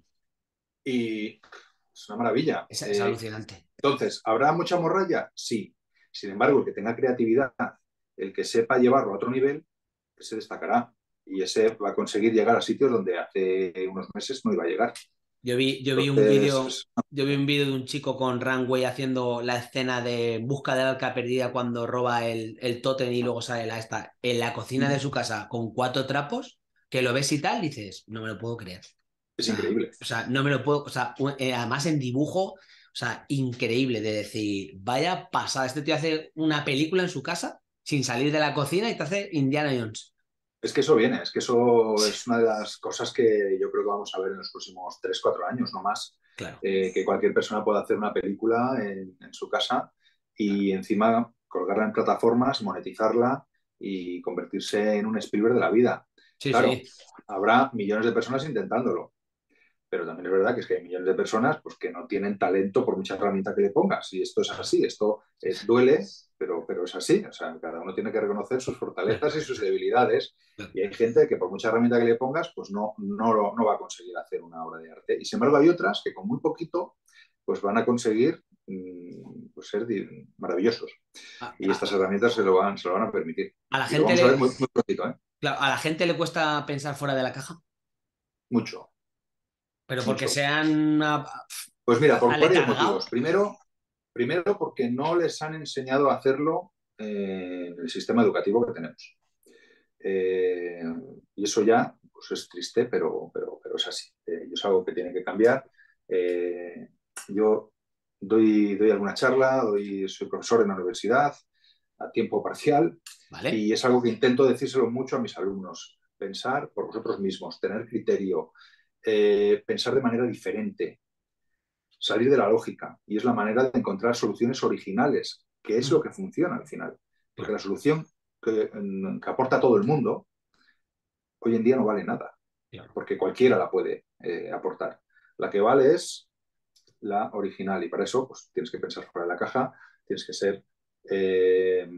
Y es una maravilla. Es, es Eh, alucinante. Entonces, ¿habrá mucha morralla? Sí. Sin embargo, el que tenga creatividad, el que sepa llevarlo a otro nivel, se destacará. Y ese va a conseguir llegar a sitios donde hace unos meses no iba a llegar. Yo vi, yo vi un vídeo, Entonces, yo vi un vídeo de un chico con Runway haciendo la escena de busca del arca perdida cuando roba el, el tótem y luego sale la esta en la cocina de su casa con cuatro trapos, que lo ves y tal, dices, no me lo puedo creer. O es sea, increíble. o sea, no me lo puedo, o sea, eh, además en dibujo, o sea, increíble de decir, vaya pasada, este tío hace una película en su casa sin salir de la cocina y te hace Indiana Jones. Es que eso viene, es que eso es una de las cosas que yo creo que vamos a ver en los próximos tres cuatro años, no más. Claro, Eh, que cualquier persona pueda hacer una película en, en su casa claro. y encima colgarla en plataformas, monetizarla y convertirse en un Spielberg de la vida. Sí, Claro, sí. habrá millones de personas intentándolo, pero también es verdad que es que hay millones de personas pues, que no tienen talento por mucha herramienta que le pongas. Y esto es así, esto eh, duele, pero, pero es así. O sea, cada uno tiene que reconocer sus fortalezas y sus debilidades. Y hay gente que por mucha herramienta que le pongas, pues no, no, no va a conseguir hacer una obra de arte. Y sin embargo hay otras que con muy poquito pues van a conseguir mmm, pues, ser maravillosos. A, Y a- estas herramientas se lo van, se lo van a permitir. a la Y lo gente vamos a ver le, muy, muy prontito, ¿eh? claro, a la gente le cuesta pensar fuera de la caja, Mucho, pero porque mucho. sean Pues mira, por varios aletargados. motivos. Primero, primero porque no les han enseñado a hacerlo eh, en el sistema educativo que tenemos. Eh, y eso ya pues es triste, pero, pero, pero es así. Eh, es algo que tiene que cambiar. Eh, yo doy, doy alguna charla, doy, soy profesor en la universidad a tiempo parcial ¿Vale? y es algo que intento decírselo mucho a mis alumnos. Pensar por vosotros mismos, tener criterio, eh, pensar de manera diferente, salir de la lógica y es la manera de encontrar soluciones originales, que es lo Mm, que funciona al final. Porque claro, la solución que, que aporta todo el mundo hoy en día no vale nada, claro. porque cualquiera la puede eh, aportar. La que vale es la original y para eso pues, tienes que pensar fuera de la caja, tienes que ser eh,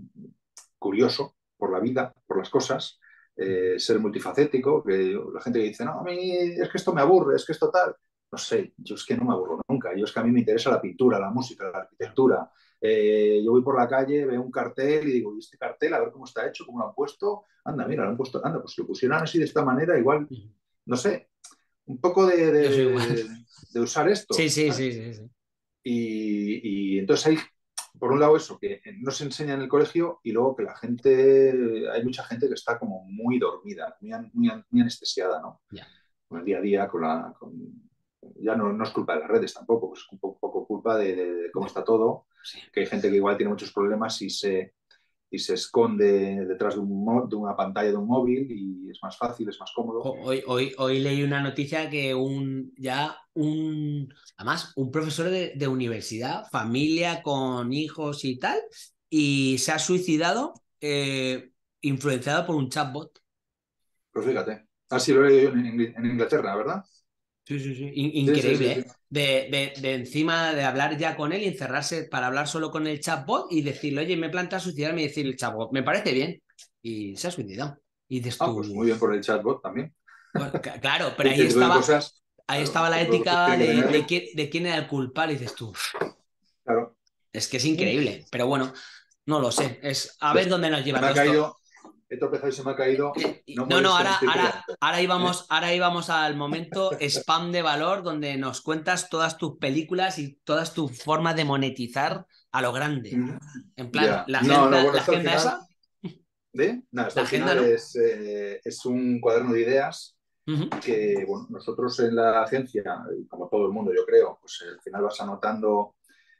curioso por la vida, por las cosas, eh, ser multifacético, que la gente que dice, no, a mí es que esto me aburre, es que esto tal. No sé, yo es que no me aburro nunca. Yo es que a mí me interesa la pintura, la música, la Claro. arquitectura. Eh, yo voy por la calle, veo un cartel y digo, ¿y este cartel? A ver cómo está hecho, cómo lo han puesto. Anda, mira, lo han puesto. Anda, pues si lo pusieran así de esta manera, igual, Mm. no sé, un poco de, Yo soy igual. de, de usar Sí, esto, sí, sí, ¿sabes? sí, sí. Y, y entonces hay, por un lado, eso, que no se enseña en el colegio y luego que la gente, hay mucha gente que está como muy dormida, muy, muy, muy anestesiada, ¿no? Ya. Con el día a día, con la... Con, ya no, no, es culpa de las redes tampoco, pues es un poco, poco culpa de, de, de, cómo está todo, Sí. que hay gente que igual tiene muchos problemas y se, y se esconde detrás de, un, de una pantalla de un móvil y es más fácil, es más cómodo. Hoy, hoy, hoy leí una noticia que un ya un además un profesor de, de universidad, familia con hijos y tal, y se ha suicidado eh, influenciado por un chatbot. Pues fíjate, así lo he leído en, en Inglaterra, ¿verdad? Sí, sí, sí. In- Sí, sí, increíble, sí, sí. ¿eh? De, de, de encima de hablar ya con él y encerrarse para hablar solo con el chatbot y decirle, oye, me planta suicidarme y decirle el chatbot, me parece bien. Y se ha suicidado. Y dices Ah, pues tú, muy bien por el chatbot también. bueno, ca- claro, pero ahí Este tipo de estaba, cosas, ahí claro, estaba la este tipo de cosas ética tiene que de, de, tener, quién, de quién era el culpable y dices tú, claro. es que es increíble. Pero bueno, no lo sé. Es a ver dónde nos Se lleva me ha todo esto. caído, he tropezado y se me ha caído. Eh, y- No no, no, puedes ahora, sentirte ahora, lento, ahora ¿eh? íbamos, ahora íbamos al momento spam de valor donde nos cuentas todas tus películas y todas tus formas de monetizar a lo grande. Mm, En plan, ya. la No, no, agenda, bueno, la esto al agenda final, esa, ¿de? Nada, esto la al agenda, final ¿no? es, eh, es un cuaderno de ideas Ujú. que, bueno, nosotros en la agencia, y como todo el mundo yo creo, pues al final vas anotando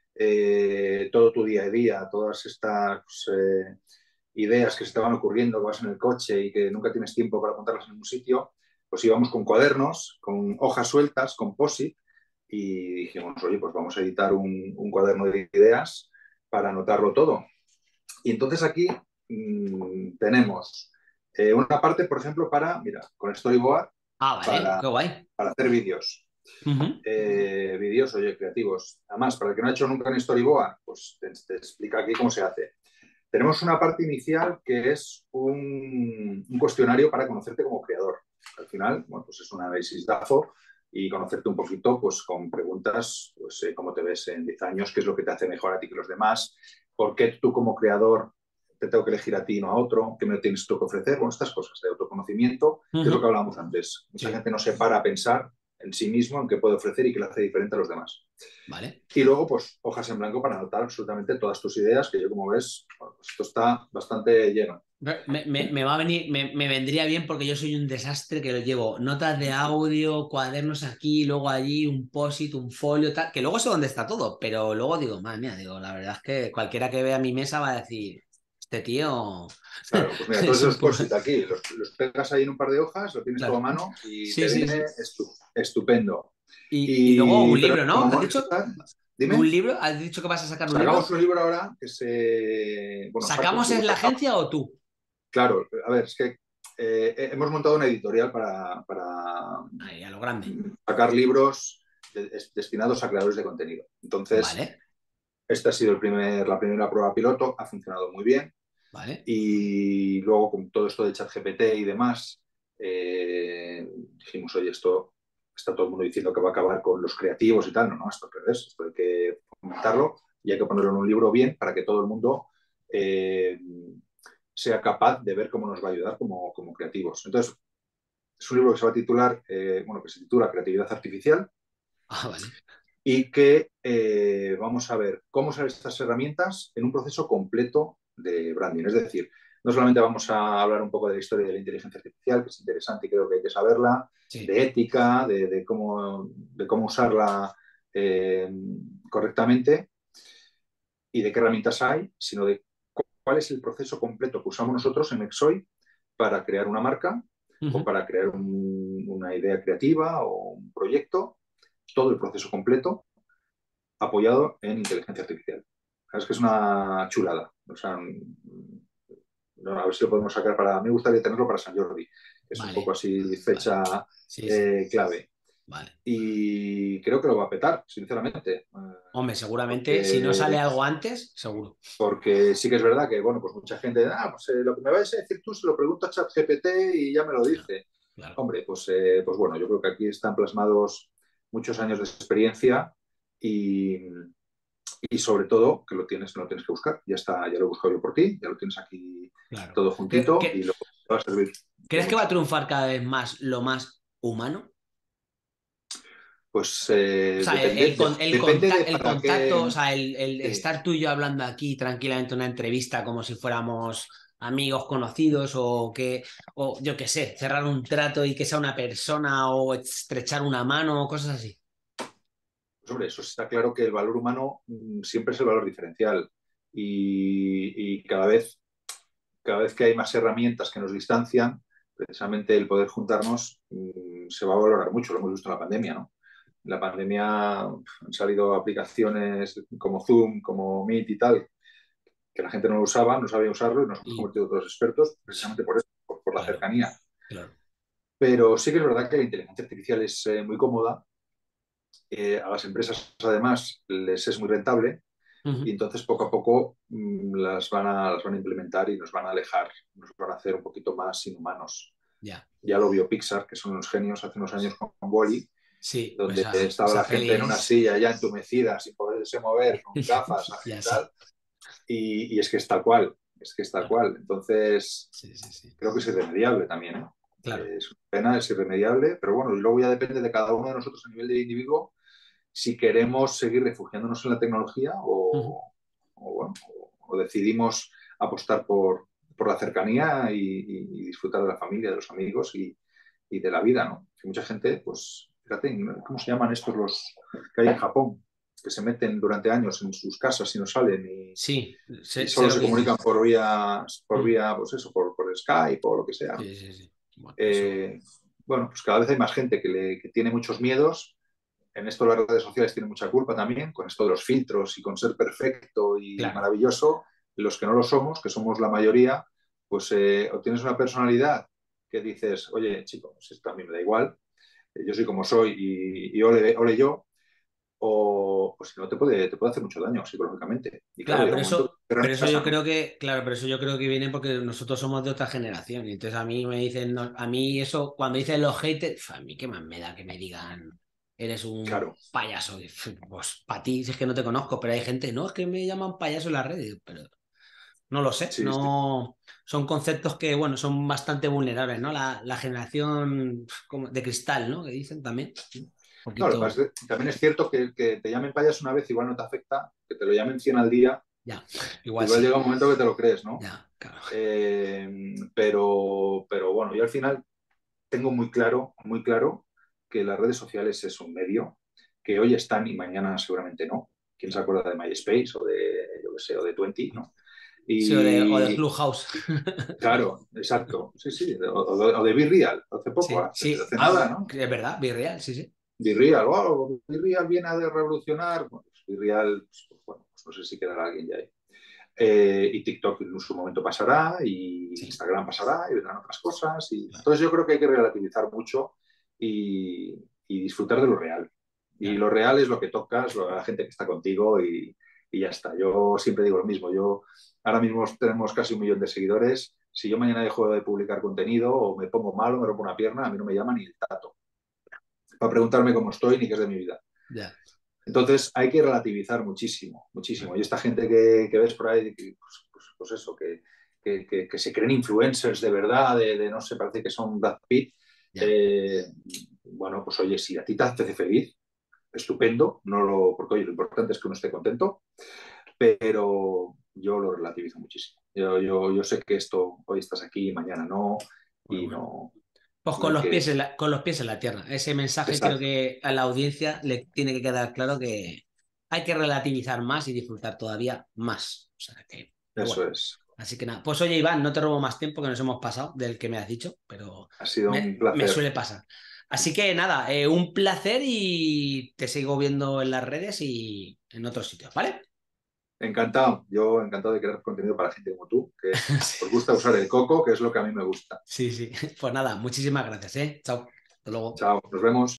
eh, todo tu día a día, todas estas eh, ideas que se te van ocurriendo, que vas en el coche y que nunca tienes tiempo para apuntarlas en un sitio, pues íbamos con cuadernos, con hojas sueltas, con posit, y dijimos, oye, pues vamos a editar un, un cuaderno de ideas para anotarlo todo. Y entonces aquí mmm, tenemos eh, una parte, por ejemplo, para, mira, con Storyboard, Ah, vale, para, qué guay. para hacer vídeos. Ujú. Eh, vídeos, oye, creativos. Además, para el que no ha hecho nunca un Storyboard, pues te, te explica aquí cómo se hace. Tenemos una parte inicial que es un, un cuestionario para conocerte como creador. Al final, bueno, pues es un análisis D A F O y conocerte un poquito pues, con preguntas, pues eh, cómo te ves en diez años, qué es lo que te hace mejor a ti que los demás, por qué tú como creador te tengo que elegir a ti y no a otro, qué me tienes tú que ofrecer, bueno, estas cosas de autoconocimiento, que es lo que Ujú. hablábamos antes. Mucha Sí, gente no se para a pensar en sí mismo, en qué puede ofrecer y qué le hace diferente a los demás. Vale. Y luego, pues, hojas en blanco para anotar absolutamente todas tus ideas, que yo, como ves, bueno, pues esto está bastante lleno. Me, me- me va a venir, me, me vendría bien porque yo soy un desastre que lo llevo notas de audio, cuadernos aquí, luego allí, un post-it, un folio, tal, que luego sé dónde está todo, pero luego digo, madre mía, digo, la verdad es que cualquiera que vea mi mesa va a decir, este tío Claro, pues mira, todos es un esos poco... post-it aquí, los, los pegas ahí en un par de hojas, lo tienes todo a Claro. mano y Sí, te sí, viene sí. estu- estupendo. Y, y luego Y, un pero libro, ¿no? como ¿Has dicho molestar, un dime, libro? ¿Has dicho que vas a sacar un sacamos libro? un libro ahora que se, bueno, saco, ¿Sacamos digo, es la sacamos. agencia o tú? Claro, a ver, es que eh, hemos montado una editorial para, para Ahí, a lo grande. sacar libros de, destinados a creadores de contenido. Entonces, Vale, esta ha sido el primer, la primera prueba piloto, ha funcionado muy bien. vale. Y luego, con todo esto de ChatGPT y demás, eh, dijimos, oye, esto está todo el mundo diciendo que va a acabar con los creativos y tal. No, no, esto al revés, esto hay que fomentarlo y hay que ponerlo en un libro bien para que todo el mundo eh, sea capaz de ver cómo nos va a ayudar como, como creativos. Entonces, es un libro que se va a titular, eh, bueno, que se titula Creatividad Artificial Ah, vale. y que eh, vamos a ver cómo usar estas herramientas en un proceso completo de branding. Es decir, no solamente vamos a hablar un poco de la historia de la inteligencia artificial, que es interesante y creo que hay que saberla, Sí. de ética, de, de cómo, de cómo usarla eh, correctamente y de qué herramientas hay, sino de cuál es el proceso completo que usamos nosotros en Exoy para crear una marca o Ujú. para crear un, una idea creativa o un proyecto, todo el proceso completo apoyado en inteligencia artificial. Es que es una chulada. O sea, no, a ver si lo podemos sacar para... A mí me gustaría tenerlo para San Jordi, que es un poco Vale, así vale. fecha Sí, sí. eh, clave. Vale. Y creo que lo va a petar, sinceramente. Eh, Hombre, seguramente, si no sale porque, algo antes, seguro. porque sí que es verdad que, bueno, pues mucha gente, ah, pues eh, lo que me vais a decir tú se lo pregunto a ChatGPT y ya me lo Claro, dice. claro. Hombre, pues, eh, pues bueno, yo creo que aquí están plasmados muchos años de experiencia y, y sobre todo que lo tienes, no lo tienes que buscar. Ya está, ya lo he buscado yo por ti, ya lo tienes aquí Claro. todo ¿Qué- juntito y qué- lo va a servir de ¿Crees que va a mucho. triunfar cada vez más lo más humano? Pues O eh, sea, depende, el, de, con- el, depende conta- de el para contacto, qué. o sea, el, el Sí. estar tú y yo hablando aquí tranquilamente en una entrevista como si fuéramos amigos conocidos o que, o yo qué sé, cerrar un trato y que sea una persona o estrechar una mano o cosas así. Pues hombre, eso está claro que el valor humano mm, siempre es el valor diferencial y, y cada vez, cada vez que hay más herramientas que nos distancian, precisamente el poder juntarnos mm, se va a valorar mucho. Lo hemos visto en la pandemia, ¿no? En la pandemia pf, han salido aplicaciones como Zoom, como Meet y tal, que la gente no lo usaba, no sabía usarlo y nos hemos Y convertido todos expertos sí, precisamente por eso, por, por la claro, cercanía. claro. Pero sí que es verdad que la inteligencia artificial es eh, muy cómoda, eh, a las empresas además les es muy rentable y Ujú. entonces poco a poco mmm, las, van a, las van a implementar y nos van a alejar, nos van a hacer un poquito más inhumanos. Ya. Ya lo vio Pixar, que son unos genios hace unos años con Wall-E, Sí, donde esa, estaba esa la gente peli en una es. silla ya entumecida, sin poderse mover, con gafas y Ya tal, sí, y, y es que es tal cual, es que es tal claro. cual. Entonces, Sí, sí, sí. creo que es irremediable también, ¿eh? Claro. Eh, es una pena, es irremediable, pero bueno, y luego ya depende de cada uno de nosotros a nivel de individuo si queremos seguir refugiándonos en la tecnología Ujú. o, o, bueno, o, o decidimos apostar por, por la cercanía y, y, y, disfrutar de la familia, de los amigos y, y de la vida, ¿no? Que mucha gente, pues, fíjate, ¿cómo se llaman estos los que hay en Japón? Que se meten durante años en sus casas y no salen y, Sí, y sé, sé solo lo se que comunican dices. por vía, por Mm. vía, pues eso, por, por Skype o lo que sea, ¿no? Sí, sí, sí. Bueno, eso. Eh, bueno, pues cada vez hay más gente que, le, que tiene muchos miedos. En esto las redes sociales tienen mucha culpa también, con esto de los filtros y con ser perfecto y Claro. maravilloso. Los que no lo somos, que somos la mayoría, pues eh, obtienes una personalidad que dices, oye, chico, pues esto a mí me da igual, eh, yo soy como soy y, y ole, ole yo, o, o si no te puede, te puede hacer mucho daño psicológicamente. Y claro, Claro, llega pero un momento que eso, te cierran pero en eso yo casa, ¿no? creo que, claro, pero eso yo creo que viene porque nosotros somos de otra generación. Y entonces a mí me dicen, no, a mí eso, cuando dicen los haters, a mí qué más me da que me digan, eres un Claro, payaso. Y, pues para ti, si es que no te conozco, pero hay gente, no, es que me llaman payaso en las redes. Pero No lo sé, Sí, sí. no son conceptos que, bueno, son bastante vulnerables, ¿no? La, la generación como de cristal, ¿no? Que dicen también. Un No, lo que poquito, pasa es que también es cierto que, que te llamen payas una vez igual no te afecta, que te lo llamen cien al día, ya, igual igual sí, llega un momento que te lo crees, ¿no? ya, claro. Eh, pero, pero bueno, yo al final tengo muy claro, muy claro que las redes sociales es un medio que hoy están y mañana seguramente no. ¿Quién se acuerda de MySpace o de, yo qué sé, o de veinte, ¿no? Sí, o de, o de Y Clubhouse. claro, exacto, sí, sí, o, o de Be Real, hace poco, Sí, hace, sí. hace Ah, nada, ¿no? es verdad, Virreal, sí, sí. Be Real, wow, Be Real viene a revolucionar. Bueno, pues Be Real, pues, bueno, pues no sé si quedará alguien ya ahí. Eh, y TikTok en su momento pasará, y Sí, Instagram pasará, y vendrán otras cosas. Y... claro, Entonces yo creo que hay que relativizar mucho y, y disfrutar de lo real. Y claro. lo real es lo que tocas, lo, la gente que está contigo y, y, ya está. Yo siempre digo lo mismo. Yo ahora mismo tenemos casi un millón de seguidores. Si yo mañana dejo de publicar contenido o me pongo malo, me rompo una pierna, a mí no me llama ni el tato para preguntarme cómo estoy ni qué es de mi vida. Ya. Entonces hay que relativizar muchísimo, muchísimo. Y esta gente que, que ves por ahí, que, pues, pues, pues, eso, que, que, que, que, se creen influencers de verdad, de, de no sé, parece que son Brad Pitt. Ya. Eh, bueno, pues oye, si a ti te hace feliz, estupendo, no lo, porque oye, lo importante es que uno esté contento, pero yo lo relativizo muchísimo. Yo, yo, yo sé que esto, hoy estás aquí, mañana no, Pues y bueno. no, Pues no con hay los que... pies en la, con los pies en la tierra. Ese mensaje creo Exacto, que a la audiencia le tiene que quedar claro que hay que relativizar más y disfrutar todavía más. O sea que, pero bueno. eso es. Así que nada. Pues oye, Iván, no te robo más tiempo que nos hemos pasado del que me has dicho, pero Ha sido me, un me placer. suele pasar. Así que nada, eh, un placer y te sigo viendo en las redes y en otros sitios, ¿vale? Encantado, yo encantado de crear contenido para gente como tú, que os gusta usar el coco, que es lo que a mí me gusta. Sí, sí. Pues nada, muchísimas gracias, ¿eh? Chao. Hasta luego. Chao, nos vemos.